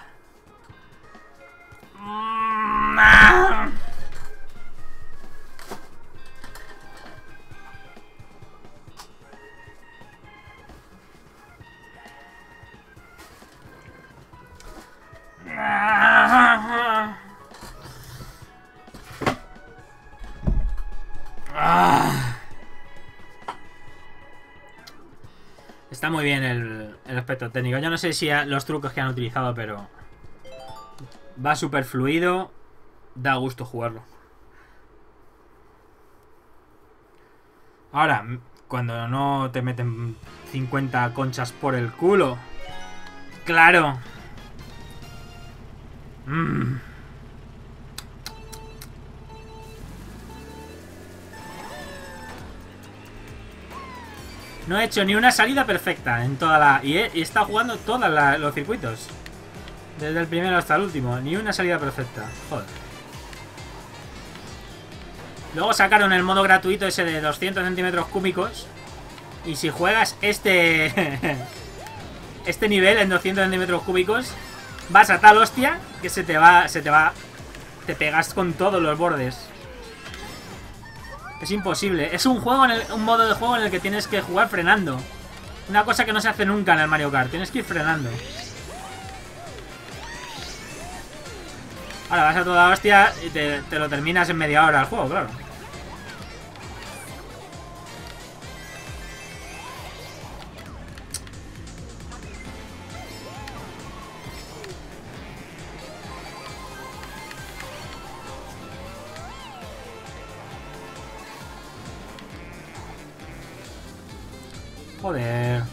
Mm, ah. Está muy bien el, el aspecto técnico. Yo no sé si los trucos que han utilizado, pero va súper fluido. Da gusto jugarlo. Ahora, cuando no te meten cincuenta conchas por el culo. ¡Claro! Mmm. No he hecho ni una salida perfecta en toda la... Y he, he estado jugando todos los circuitos. Desde el primero hasta el último. Ni una salida perfecta. Joder. Luego sacaron el modo gratuito ese de doscientos centímetros cúbicos. Y si juegas este... este nivel en doscientos centímetros cúbicos, vas a tal hostia que se te va... Se te va... Te pegas con todos los bordes. Es imposible. Es un juego, en el, un modo de juego en el que tienes que jugar frenando. Una cosa que no se hace nunca en el Mario Kart. Tienes que ir frenando. Ahora vas a toda hostia y te, te lo terminas en media hora el juego, claro. Joder.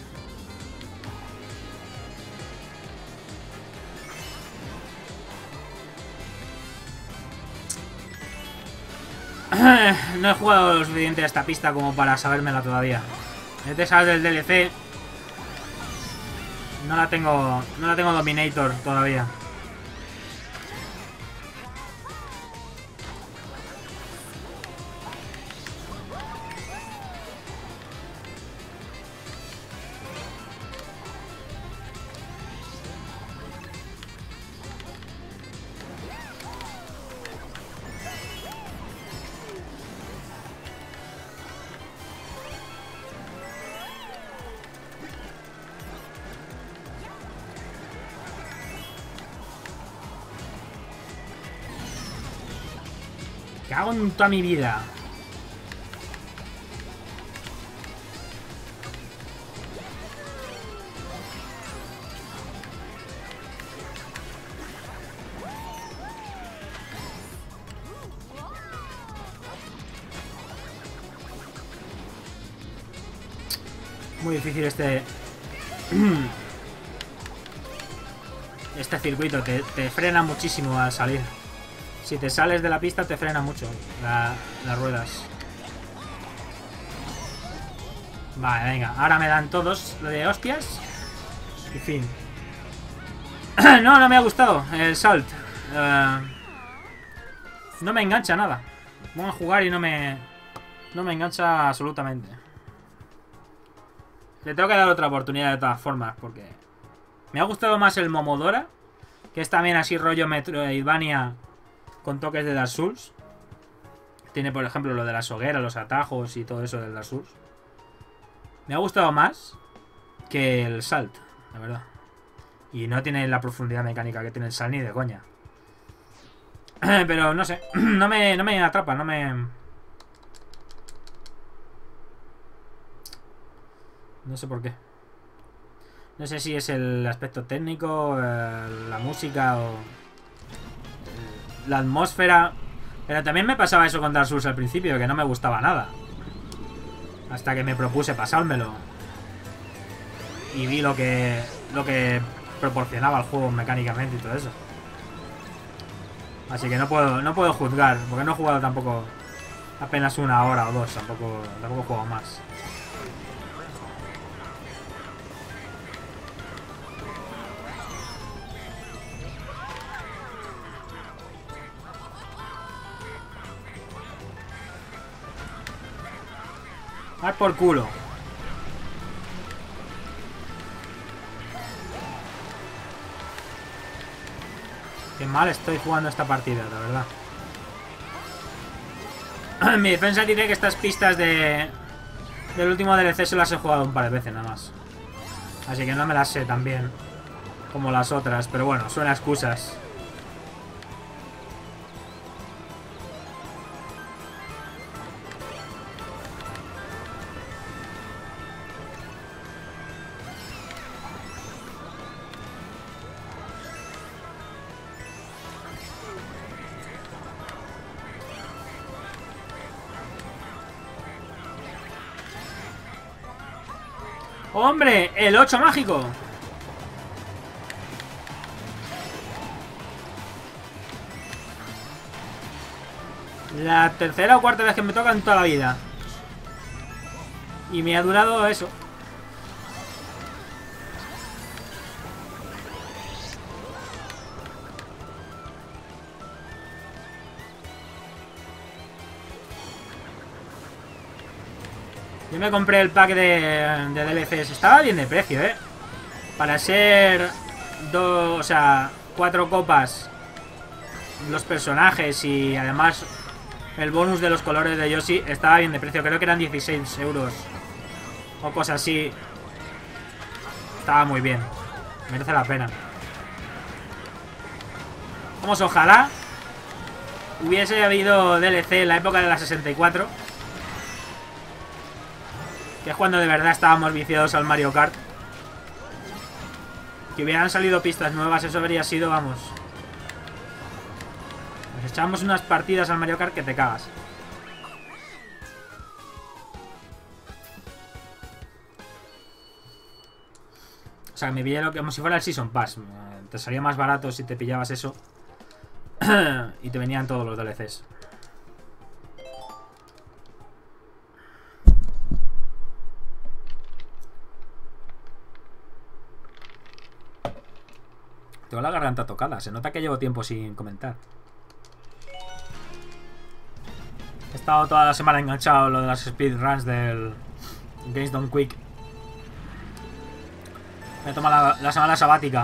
No he jugado lo suficiente a esta pista como para sabérmela todavía. Desde sabes del D L C. No la tengo. No la tengo Dominator todavía. ¿Qué hago en toda mi vida? Muy difícil este... este circuito. Te, te frena muchísimo al salir. Si te sales de la pista te frena mucho la, las ruedas. Vale, venga. Ahora me dan todos lo de hostias. Y fin. No, no me ha gustado el salt. Uh, no me engancha nada. Voy a jugar y no me... No me engancha absolutamente. Le tengo que dar otra oportunidad de todas formas, porque... Me ha gustado más el Momodora, que es también así rollo Metroidvania con toques de Dark Souls. Tiene, por ejemplo, lo de las hogueras, los atajos y todo eso del Dark Souls. Me ha gustado más que el Salt, la verdad. Y no tiene la profundidad mecánica que tiene el Salt ni de coña. Pero no sé, no me, no me atrapa, no me... No sé por qué. No sé si es el aspecto técnico, eh, la música o... la atmósfera. Pero también me pasaba eso con Dark Souls al principio, que no me gustaba nada. Hasta que me propuse pasármelo. Y vi lo que... lo que proporcionaba el juego mecánicamente y todo eso. Así que no puedo, no puedo juzgar, porque no he jugado tampoco apenas una hora o dos, tampoco, tampoco he jugado más. Vas por culo. Qué mal estoy jugando esta partida, la verdad. En mi defensa diré que estas pistas de del último D L C se las he jugado un par de veces nada más. Así que no me las sé tan bien como las otras, pero bueno, suena a excusas. ¡Hombre! ¡El ocho mágico! La tercera o cuarta vez que me toca en toda la vida. Y me ha durado eso. Yo me compré el pack de, de D L Cs. Estaba bien de precio, ¿eh? Para ser dos, o sea, cuatro copas los personajes y además el bonus de los colores de Yoshi estaba bien de precio. Creo que eran dieciséis euros o cosas así. Estaba muy bien. Merece la pena. Vamos, ojalá hubiese habido D L C en la época de la sesenta y cuatro. Que es cuando de verdad estábamos viciados al Mario Kart. Que hubieran salido pistas nuevas, eso habría sido, vamos. Nos echamos unas partidas al Mario Kart que te cagas. O sea, me pillé lo que, como si fuera el Season Pass. Te salía más barato si te pillabas eso. Y te venían todos los D L Cs. Tengo la garganta tocada. Se nota que llevo tiempo sin comentar. He estado toda la semana enganchado en lo de las speedruns del Games Done Quick. Me he tomado la, la semana sabática.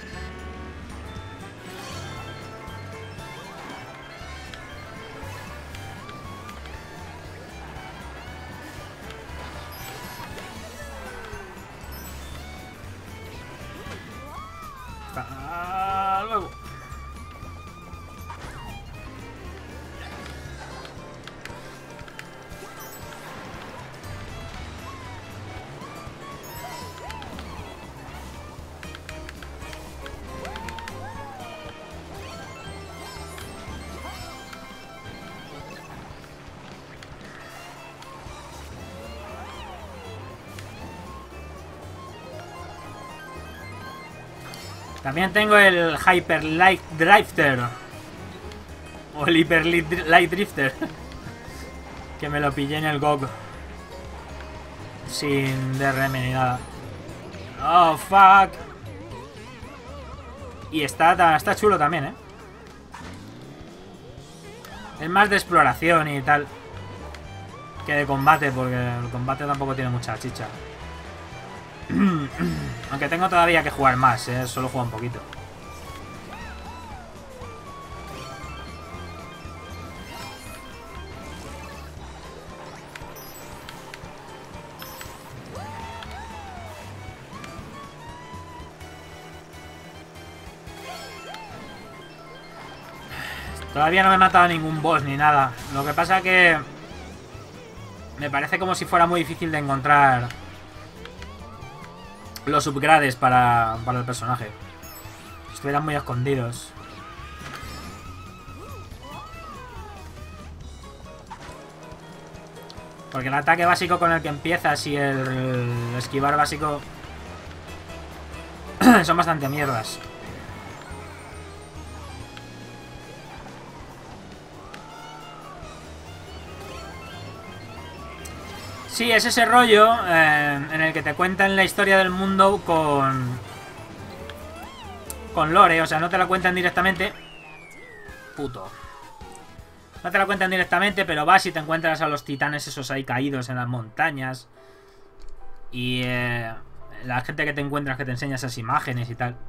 Hasta luego. También tengo el Hyper Light Drifter. O el Hyper Light Drifter. Que me lo pillé en el G O G. Sin D R M ni nada. Oh, fuck. Y está, está chulo también, ¿eh? Es más de exploración y tal que de combate, porque el combate tampoco tiene mucha chicha. Aunque tengo todavía que jugar más, ¿eh? Solo juego un poquito. Todavía no me he matado a ningún boss ni nada. Lo que pasa que me parece como si fuera muy difícil de encontrar los upgrades para, para el personaje. Estuvieran muy escondidos. Porque el ataque básico con el que empiezas y el, el esquivar básico son bastante mierdas. Sí, es ese rollo eh, en el que te cuentan la historia del mundo con con lore, o sea, no te la cuentan directamente. Puto. No te la cuentan directamente, pero vas y te encuentras a los titanes esos ahí caídos en las montañas. Y eh, la gente que te encuentras que te enseña esas imágenes y tal.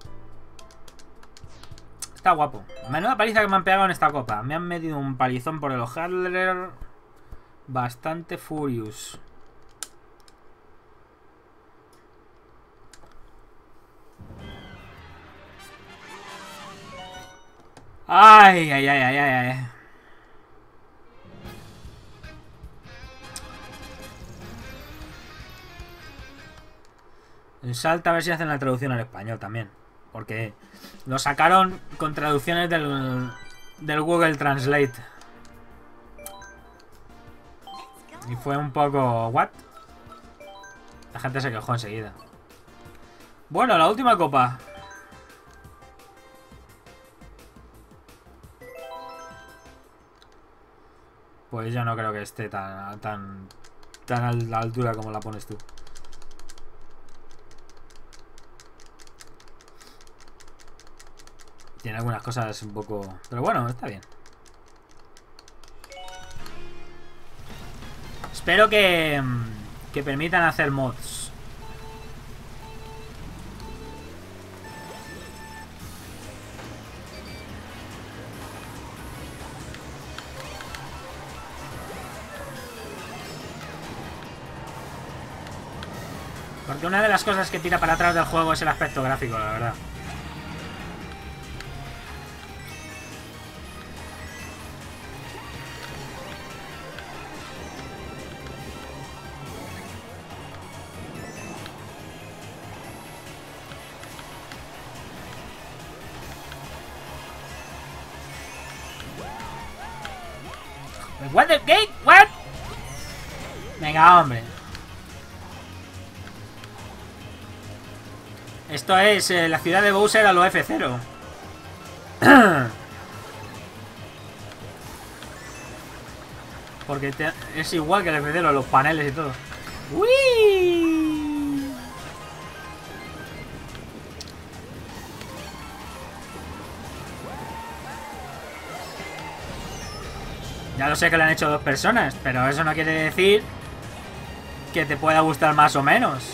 Está guapo. Menuda paliza que me han pegado en esta copa. Me han metido un palizón por el Hardler. Bastante furious. Ay, ay, ay, ay, ay, ay. El salta a ver si hacen la traducción al español también. Porque lo sacaron con traducciones del, del Google Translate. Y fue un poco... ¿what? La gente se quejó enseguida. Bueno, la última copa. Pues yo no creo que esté tan, tan, tan a la altura como la pones tú. Tiene algunas cosas un poco... Pero bueno, está bien. Espero que, que permitan hacer mods. Porque una de las cosas que tira para atrás del juego es el aspecto gráfico, la verdad. What the gate? What? Venga, hombre. Esto es eh, la ciudad de Bowser a lo F cero. Porque te, es igual que el F cero, los paneles y todo. ¡Uy! Ya lo sé que lo han hecho dos personas, pero eso no quiere decir que te pueda gustar más o menos.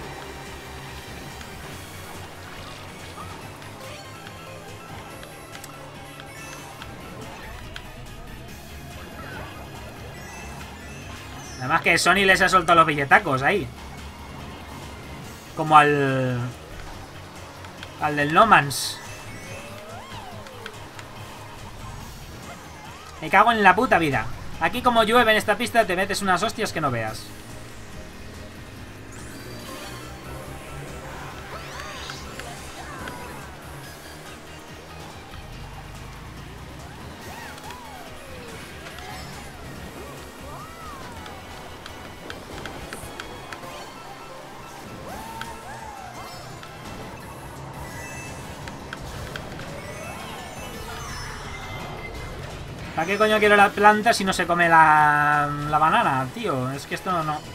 Además que Sony les ha soltado los billetacos ahí. Como al... Al del No Man's. Me cago en la puta vida. Aquí como llueve en esta pista te metes unas hostias que no veas. ¿Para qué coño quiero la planta si no se come la, la banana, tío? Es que esto no... no.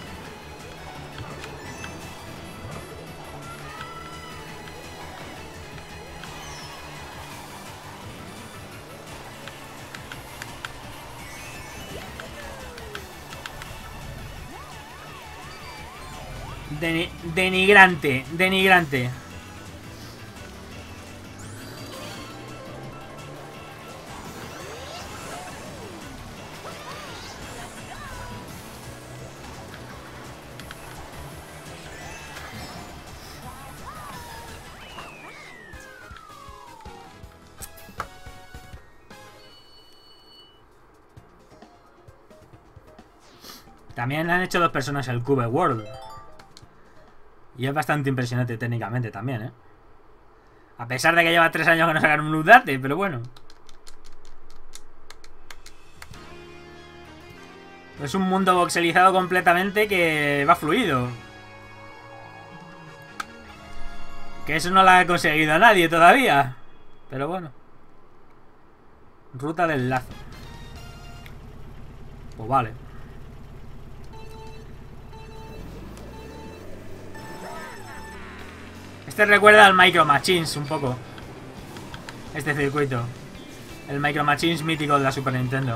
Deni- denigrante, denigrante. También han hecho dos personas el Cube World. Y es bastante impresionante técnicamente también, ¿eh? A pesar de que lleva tres años que no sacan un update, pero bueno. Es un mundo voxelizado completamente que va fluido. Que eso no lo ha conseguido nadie todavía. Pero bueno. Ruta del lazo. Pues vale. Este recuerda al Micro Machines un poco. Este circuito. El Micro Machines mítico de la Super Nintendo.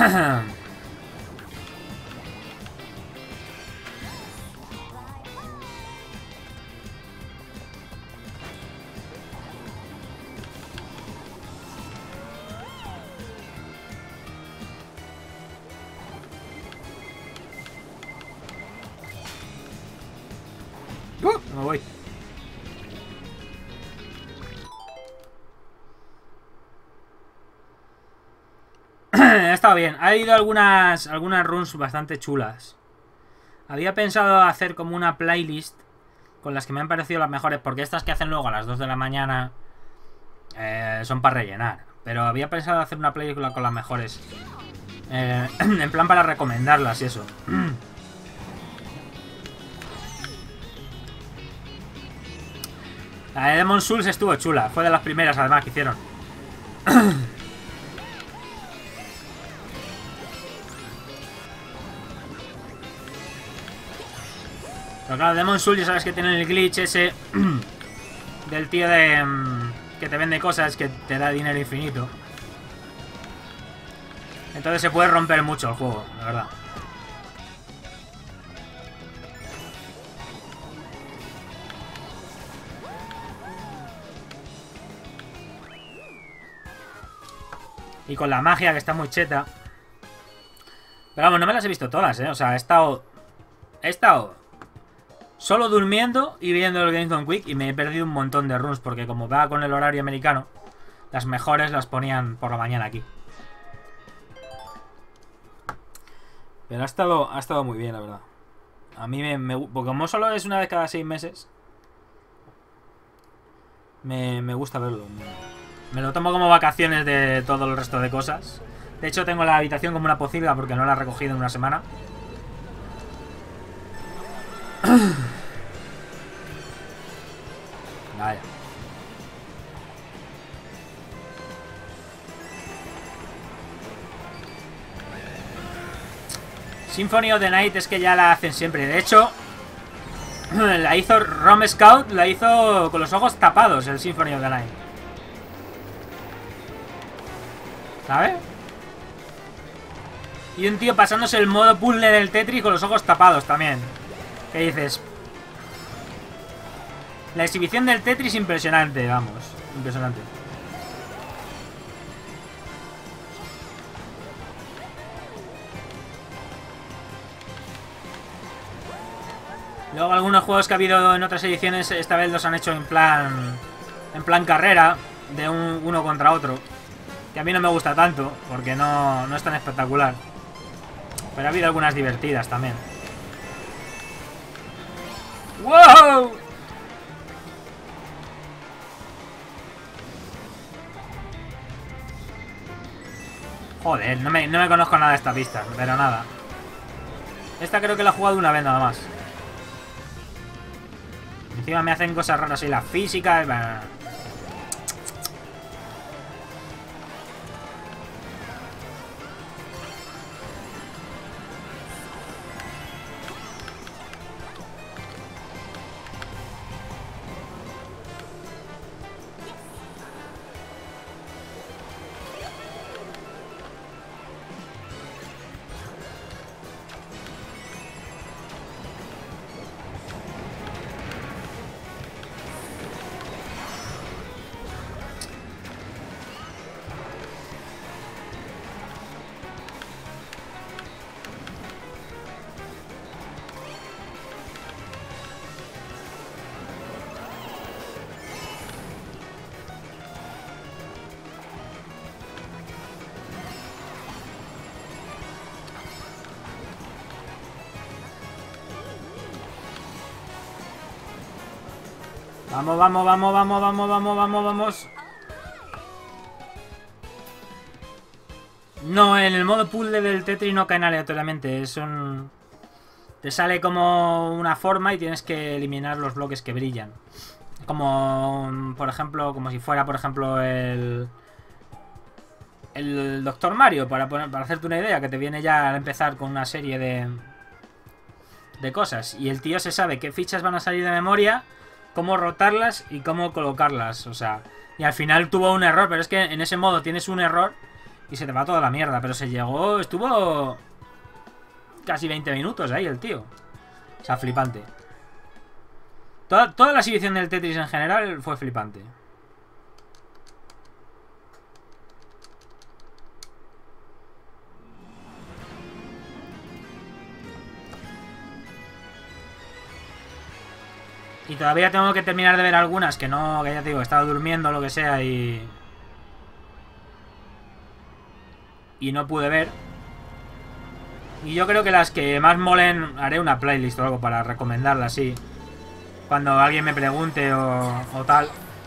Uh, me voy. Ha estado bien. Ha habido algunas, algunas runs bastante chulas. Había pensado hacer como una playlist con las que me han parecido las mejores, porque estas que hacen luego a las dos de la mañana eh, son para rellenar. Pero había pensado hacer una playlist con las mejores. Eh, en plan para recomendarlas y eso. La de Demon's Souls estuvo chula. Fue de las primeras además que hicieron. Pero claro, Demon's Souls ya sabes que tienen el glitch ese del tío de um, que te vende cosas, que te da dinero infinito. Entonces se puede romper mucho el juego, la verdad. Y con la magia, que está muy cheta. Pero vamos, no me las he visto todas, ¿eh? O sea, he estado... He estado... solo durmiendo y viendo el Gamecom Quick, y me he perdido un montón de runs, porque como va con el horario americano, las mejores las ponían por la mañana aquí. Pero ha estado, ha estado muy bien, la verdad. A mí me, me... Porque como solo es una vez cada seis meses, me, me gusta verlo. Me, me lo tomo como vacaciones de todo el resto de cosas. De hecho, tengo la habitación como una pocilga porque no la he recogido en una semana. Vaya. Symphony of the Night es que ya la hacen siempre. De hecho, la hizo Rom Scout, la hizo con los ojos tapados el Symphony of the Night. ¿Sabes? Y un tío pasándose el modo puzzle del Tetris con los ojos tapados también. ¿Qué dices? La exhibición del Tetris impresionante, vamos. Impresionante. Luego algunos juegos que ha habido en otras ediciones, esta vez los han hecho en plan... En plan carrera, de un, uno contra otro. Que a mí no me gusta tanto, porque no, no es tan espectacular. Pero ha habido algunas divertidas también. ¡Wow! Joder, no me, no me conozco nada de esta pista, pero nada. Esta creo que la he jugado una vez nada más. Encima me hacen cosas raras y la física... Vamos, vamos, vamos, vamos, vamos, vamos, vamos, vamos. No, en el modo puzzle del Tetris no caen aleatoriamente. Es un... Te sale como una forma y tienes que eliminar los bloques que brillan. Como, por ejemplo, como si fuera, por ejemplo, el... El Doctor Mario, para, poner, para hacerte una idea, que te viene ya al empezar con una serie de... De cosas. Y el tío se sabe qué fichas van a salir de memoria, cómo rotarlas y cómo colocarlas, o sea... Y al final tuvo un error, pero es que en ese modo tienes un error Y se te va toda la mierda. Pero se llegó... Estuvo... Casi veinte minutos ahí el tío. O sea, flipante. Toda, toda la exhibición del Tetris en general fue flipante. Y todavía tengo que terminar de ver algunas que no, que ya te digo, estaba durmiendo o lo que sea y... Y no pude ver. Y yo creo que las que más molen haré una playlist o algo para recomendarlas, sí. Cuando alguien me pregunte o, o tal.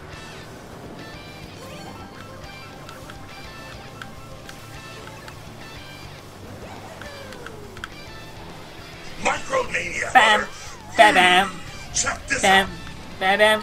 Micromania. Bam, bam, bam, Check this bam, out. bam, bam.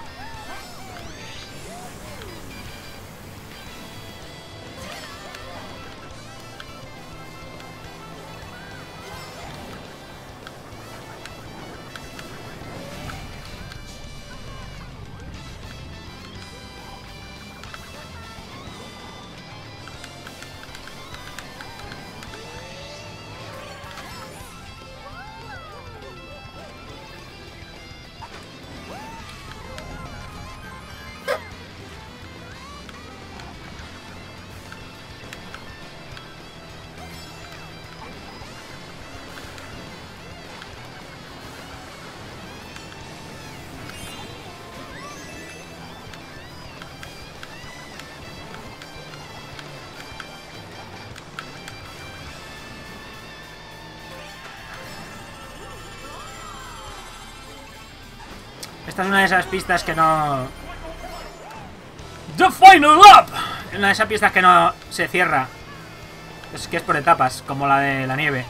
Esta es una de esas pistas que no... The Final Lap. Una de esas pistas que no se cierra. Es que es por etapas, como la de la nieve.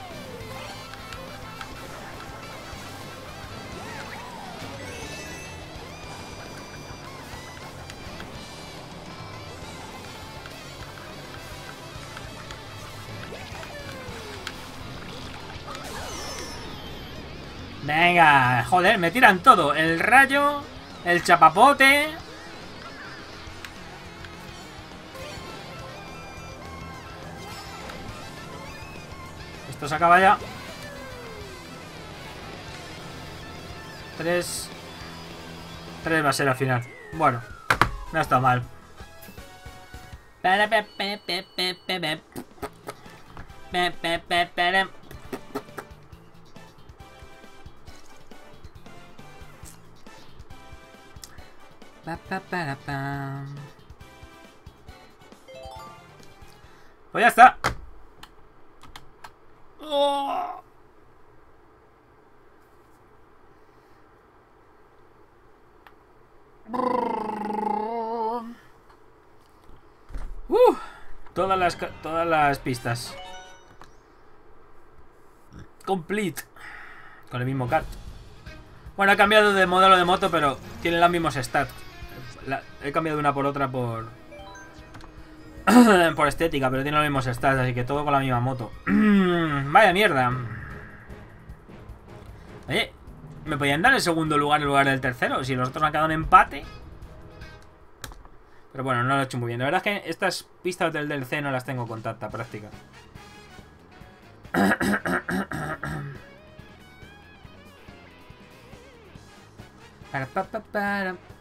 Venga, joder, me tiran todo. El rayo, el chapapote. Esto se acaba ya. Tres. Tres va a ser al final. Bueno, no está mal. Pa, pa, para, pa. Pues ya está. Oh. Uh, todas las todas las pistas. Complete. Con el mismo kart. Bueno, he cambiado de modelo de moto, pero tienen los mismos stats. La, he cambiado de una por otra por... por estética, pero tiene los mismos stats, así que todo con la misma moto. Vaya mierda. Oye, ¿me podían dar el segundo lugar en lugar del tercero? Si los otros han quedado en empate. Pero bueno, no lo he hecho muy bien. La verdad es que estas pistas del D L C no las tengo con tanta práctica. Para, pa, pa, para.